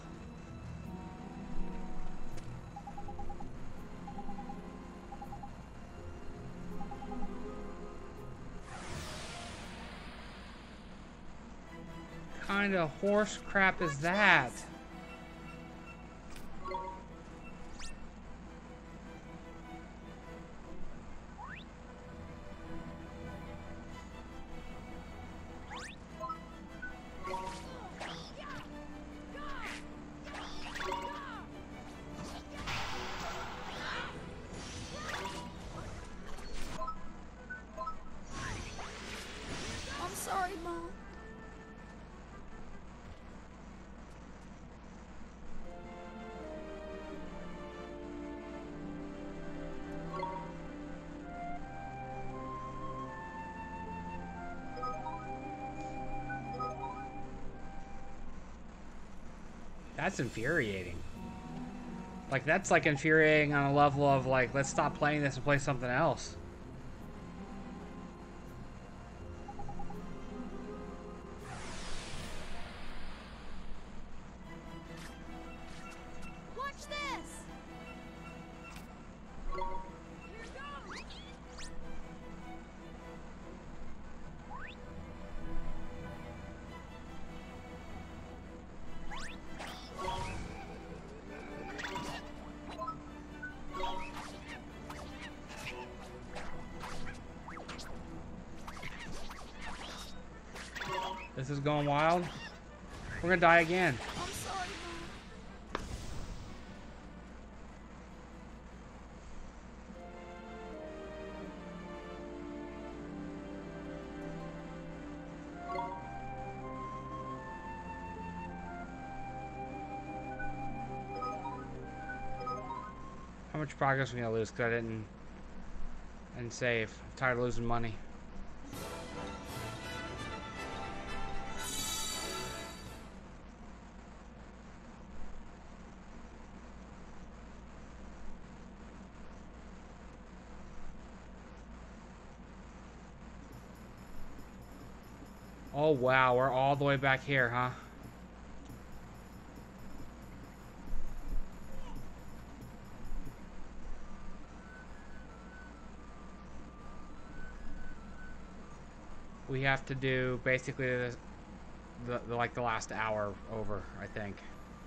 Kind of horse crap is that? I'm sorry, Mom. That's infuriating. Like, that's like infuriating on a level of like, let's stop playing this and play something else. Watch this. This is going wild. We're gonna die again. I'm sorry, Mom. How much progress are we gonna lose because I didn't and save? I'm tired of losing money. Oh wow, we're all the way back here, huh? We have to do basically the, the, the like the last hour over, I think.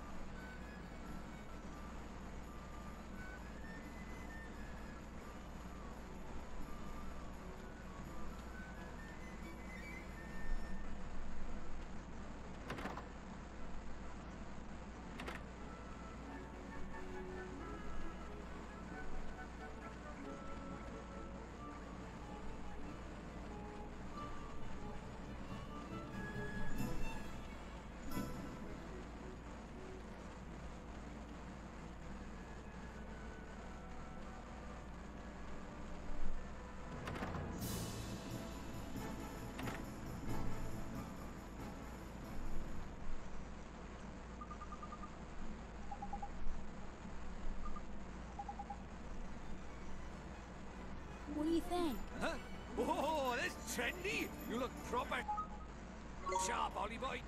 What do you think? Huh? Oh, that's trendy. You look proper sharp, Ollie boy.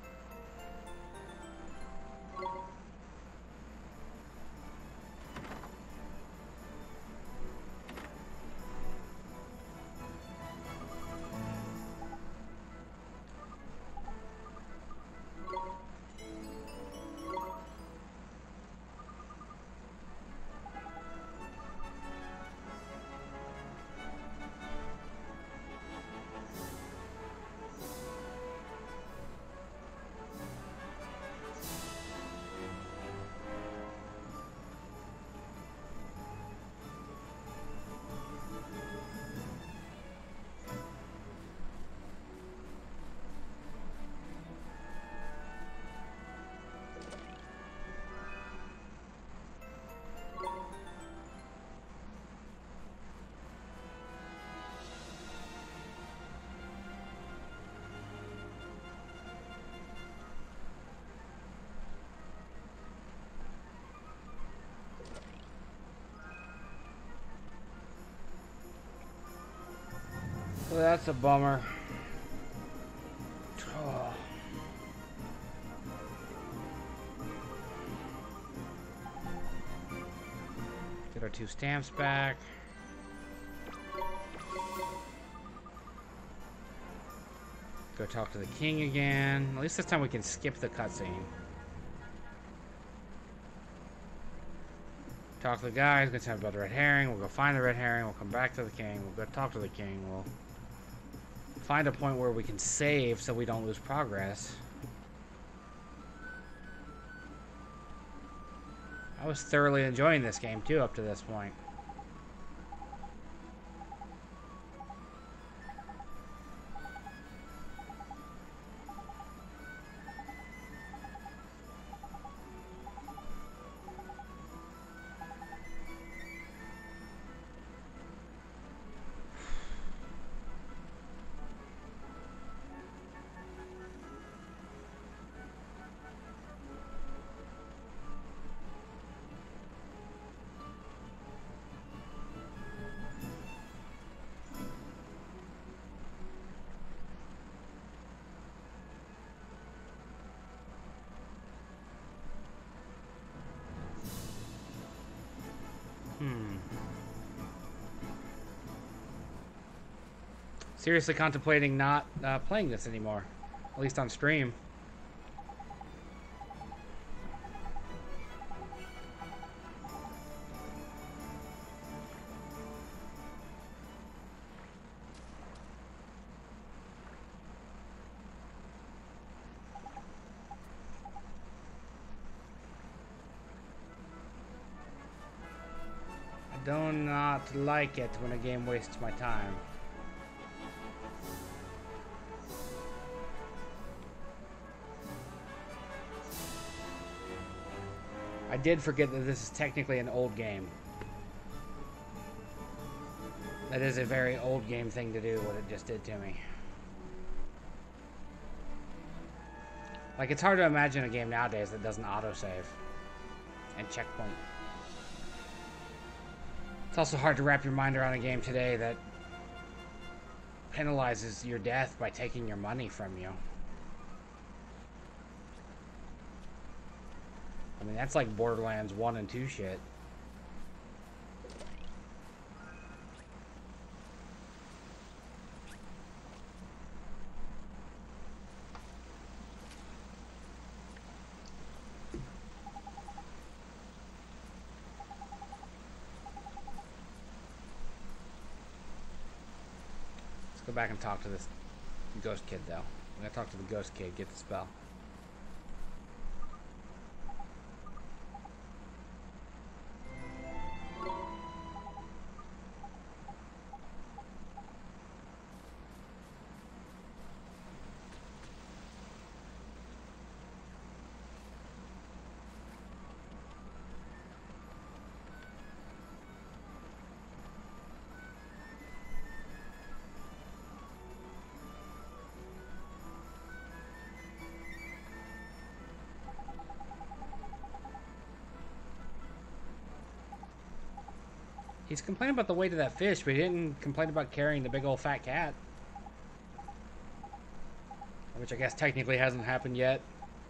that's a bummer. Oh. Get our two stamps back. Go talk to the king again. At least this time we can skip the cutscene. Talk to the guy. He's gonna tell me about the red herring. We'll go find the red herring. We'll come back to the king. We'll go talk to the king. We'll find a point where we can save so we don't lose progress. I was thoroughly enjoying this game too up to this point. Hmm. Seriously contemplating not uh, playing this anymore, at least on stream. I do not like it when a game wastes my time. I did forget that this is technically an old game. That is a very old game thing to do, what it just did to me. Like, it's hard to imagine a game nowadays that doesn't autosave and checkpoint. It's also hard to wrap your mind around a game today that penalizes your death by taking your money from you. I mean, that's like Borderlands one and two shit. Let's go back and talk to this ghost kid, though. I'm gonna talk to the ghost kid, get the spell. He's complaining about the weight of that fish, but he didn't complain about carrying the big old fat cat. Which I guess technically hasn't happened yet.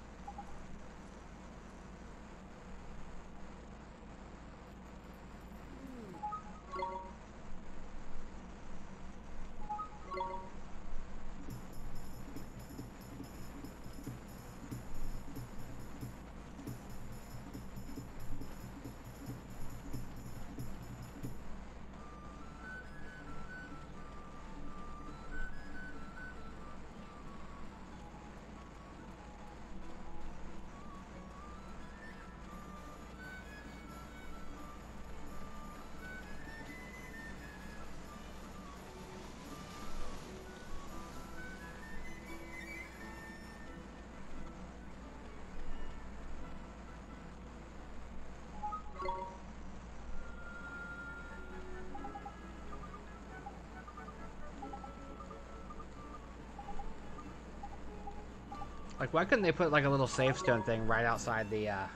Like, why couldn't they put, like, a little save stone thing right outside the, uh...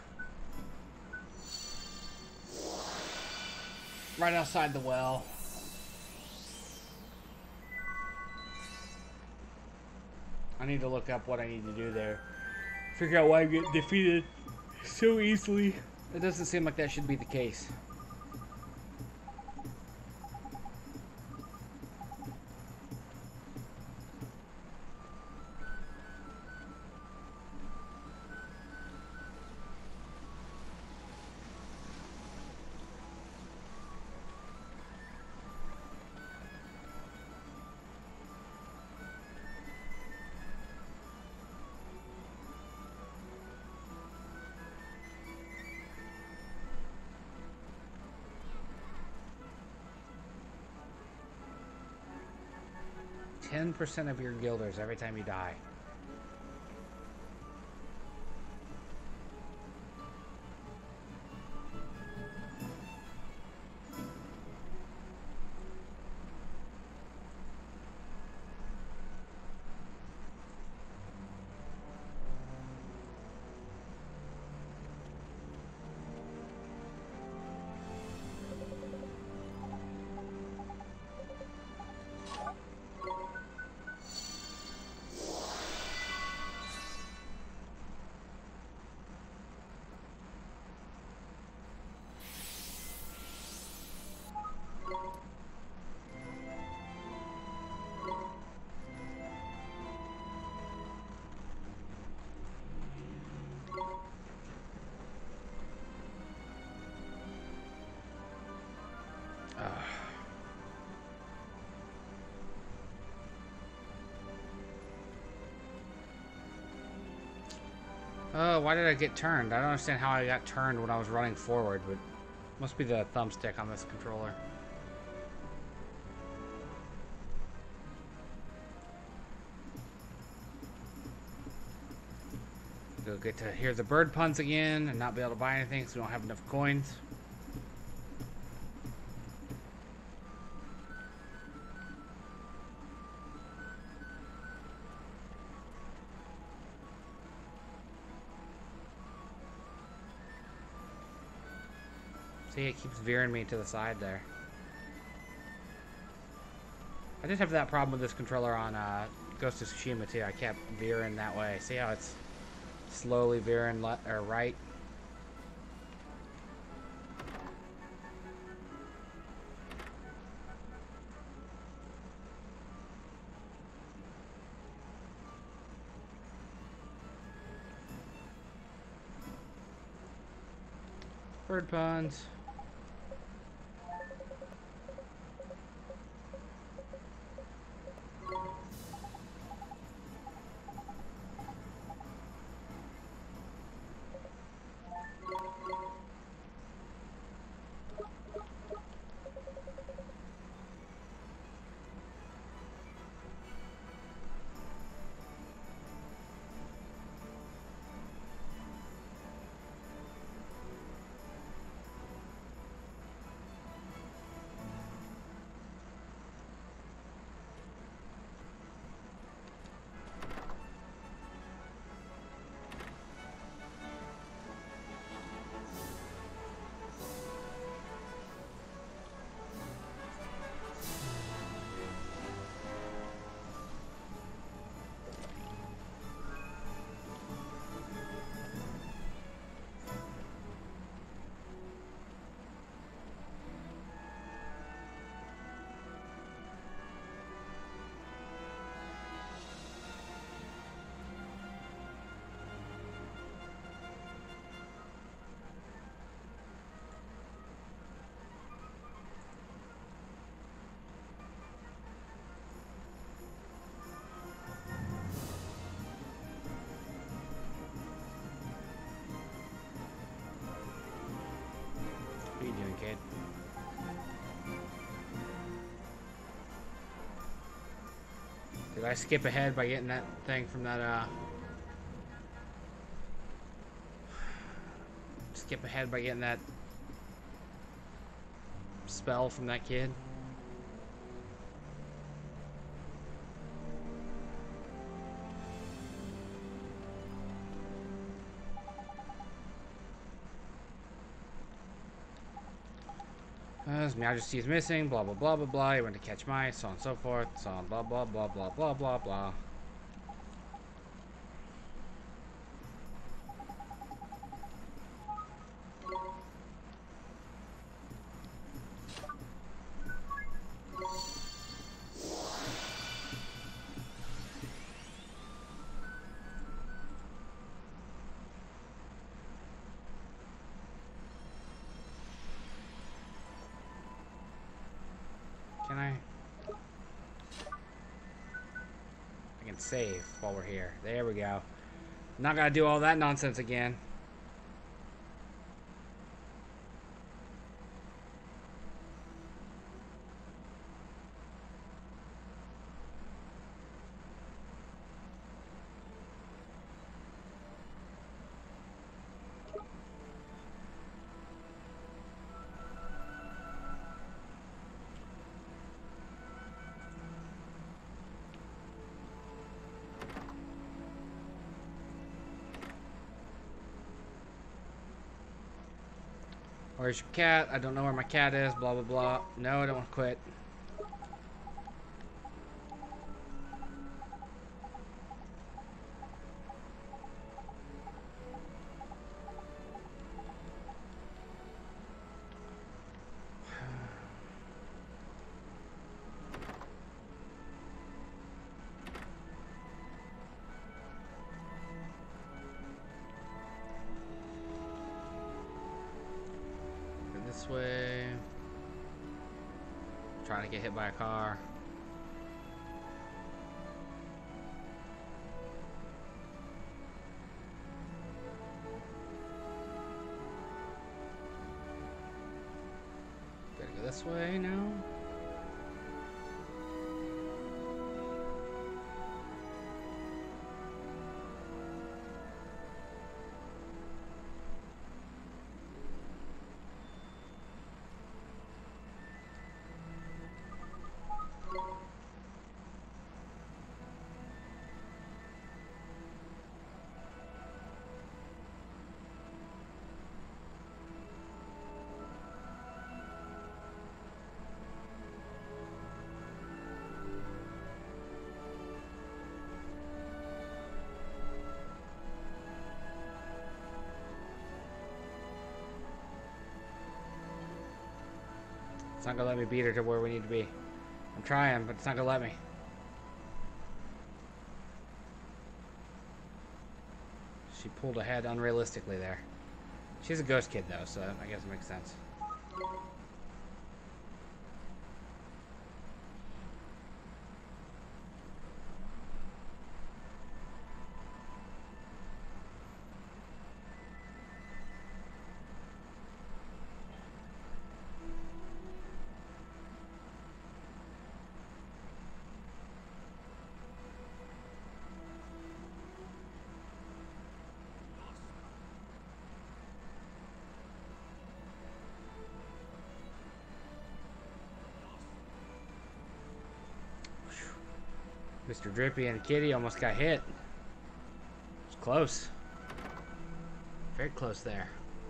right outside the well? I need to look up what I need to do there. Figure out why I get defeated so easily. It doesn't seem like that should be the case. ten percent of your guilders every time you die. Oh, why did I get turned? I don't understand how I got turned when I was running forward, but must be the thumbstick on this controller. We'll get to hear the bird puns again and not be able to buy anything because we don't have enough coins. See, it keeps veering me to the side there. I did have that problem with this controller on uh, Ghost of Tsushima too. I kept veering that way. See how it's slowly veering left or right? Bird puns. What are you doing, kid? Did I skip ahead by getting that thing from that, uh... skip ahead by getting that spell from that kid? His Majesty is missing, blah blah blah blah blah. He went to catch mice, so on and so forth, so on, blah blah blah blah blah blah blah. and save while we're here. There we go. Not gotta do all that nonsense again. Where's your cat? I don't know where my cat is. Blah, blah, blah. No, I don't want to quit. This way. Trying to get hit by a car. Gotta go this way now. It's not gonna let me beat her to where we need to be. I'm trying, but it's not gonna let me. She pulled ahead unrealistically there. She's a ghost kid though, so I guess it makes sense. Mister Drippy and Kitty almost got hit. It's close. Very close there.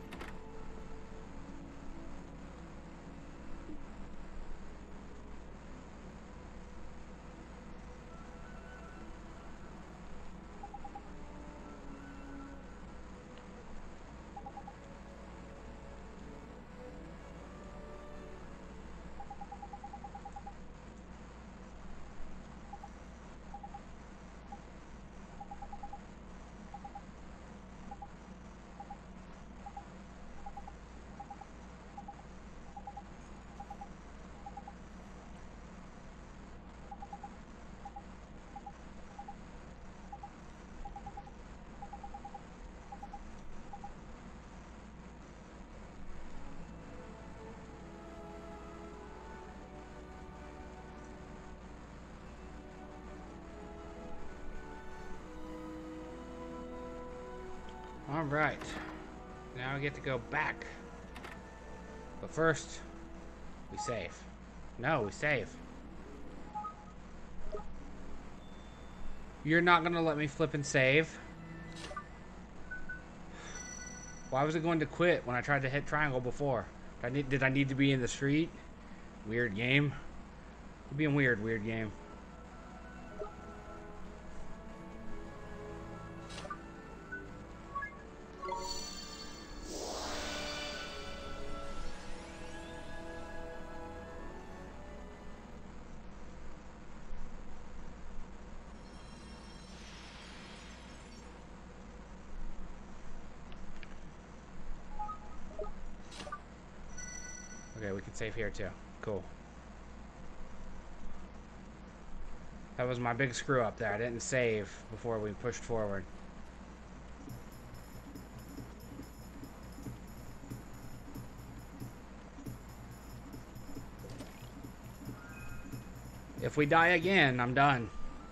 Alright, now we get to go back. But first, we save. No, we save. You're not gonna let me flip and save? Why was it going to quit when I tried to hit triangle before? Did I need, did I need to be in the street? Weird game. You're being weird, weird game. Okay, we can save here too. Cool. That was my big screw up there. I didn't save before we pushed forward. If we die again, I'm done.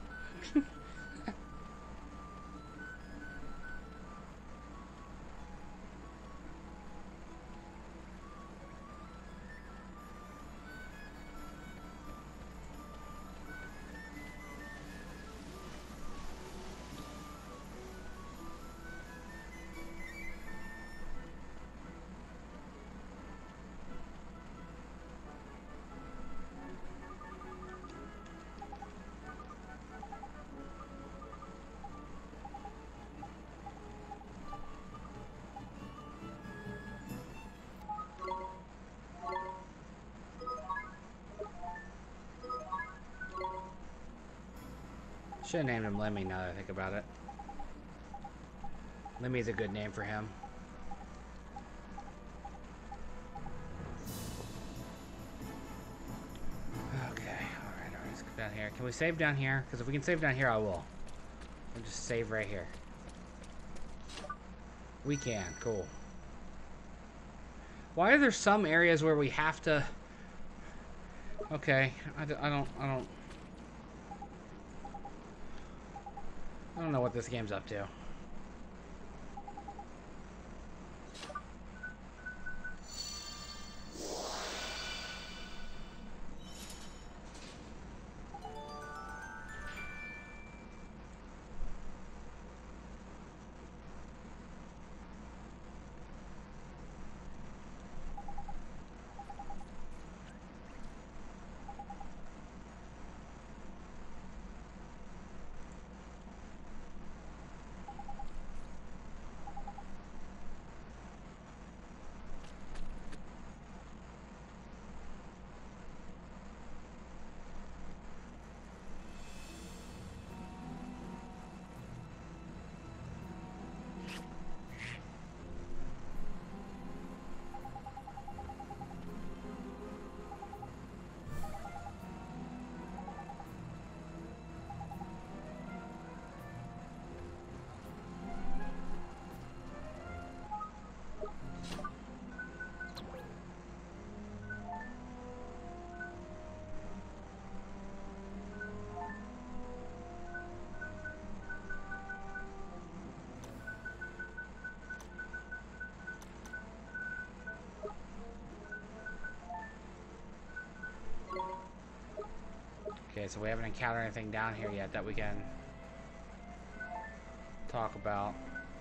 Should have named him Lemmy now that I think about it. Lemmy's a good name for him. Okay, alright, alright, let's go down here. Can we save down here? Because if we can save down here, I will. We'll just save right here. We can, cool. Why are there some areas where we have to... Okay, I, I don't, I don't... I don't know what this game's up to. Okay, so we haven't encountered anything down here yet that we can talk about.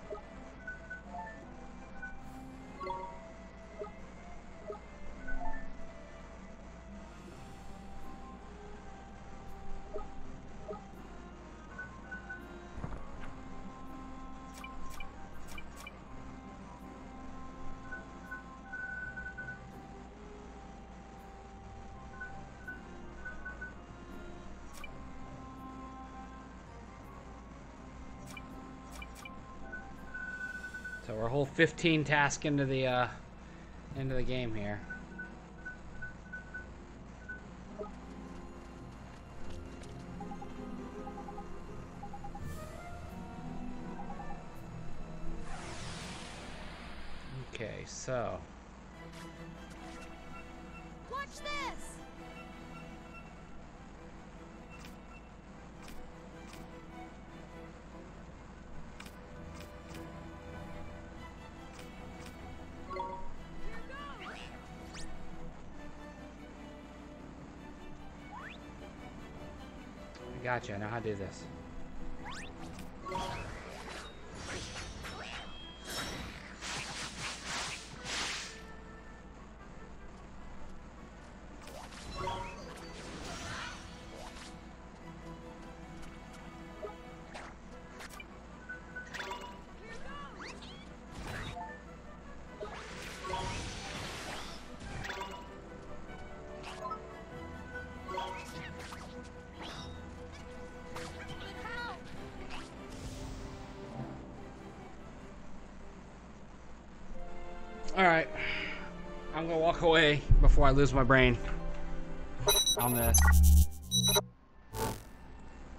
So we're a whole fifteen tasks into the uh, into the game here. Okay, so Watch this! Gotcha, I know how to do this. Alright, I'm gonna walk away before I lose my brain on this.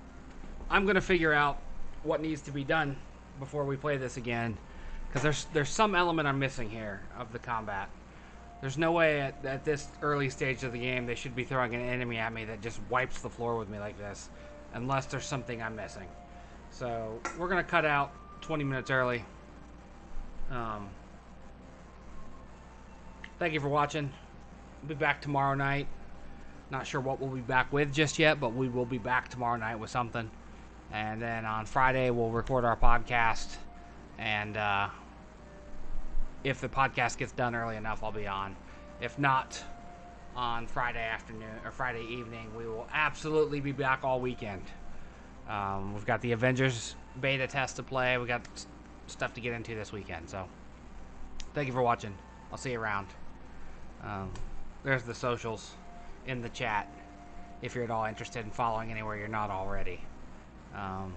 I'm gonna figure out what needs to be done before we play this again, because there's there's some element I'm missing here of the combat. There's no way at, at this early stage of the game they should be throwing an enemy at me that just wipes the floor with me like this, unless there's something I'm missing. So we're gonna cut out twenty minutes early. Um, thank you for watching. We'll be back tomorrow night. Not sure what we'll be back with just yet, but we will be back tomorrow night with something. And then on Friday, we'll record our podcast. And uh, if the podcast gets done early enough, I'll be on. If not, on Friday afternoon or Friday evening, we will absolutely be back all weekend. Um, we've got the Avengers beta test to play. We got stuff to get into this weekend. So, thank you for watching. I'll see you around. Um, there's the socials in the chat if you're at all interested in following anywhere you're not already. Um,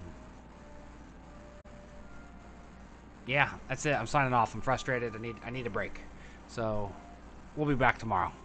yeah, that's it. I'm signing off. I'm frustrated. I need I need a break. So we'll be back tomorrow.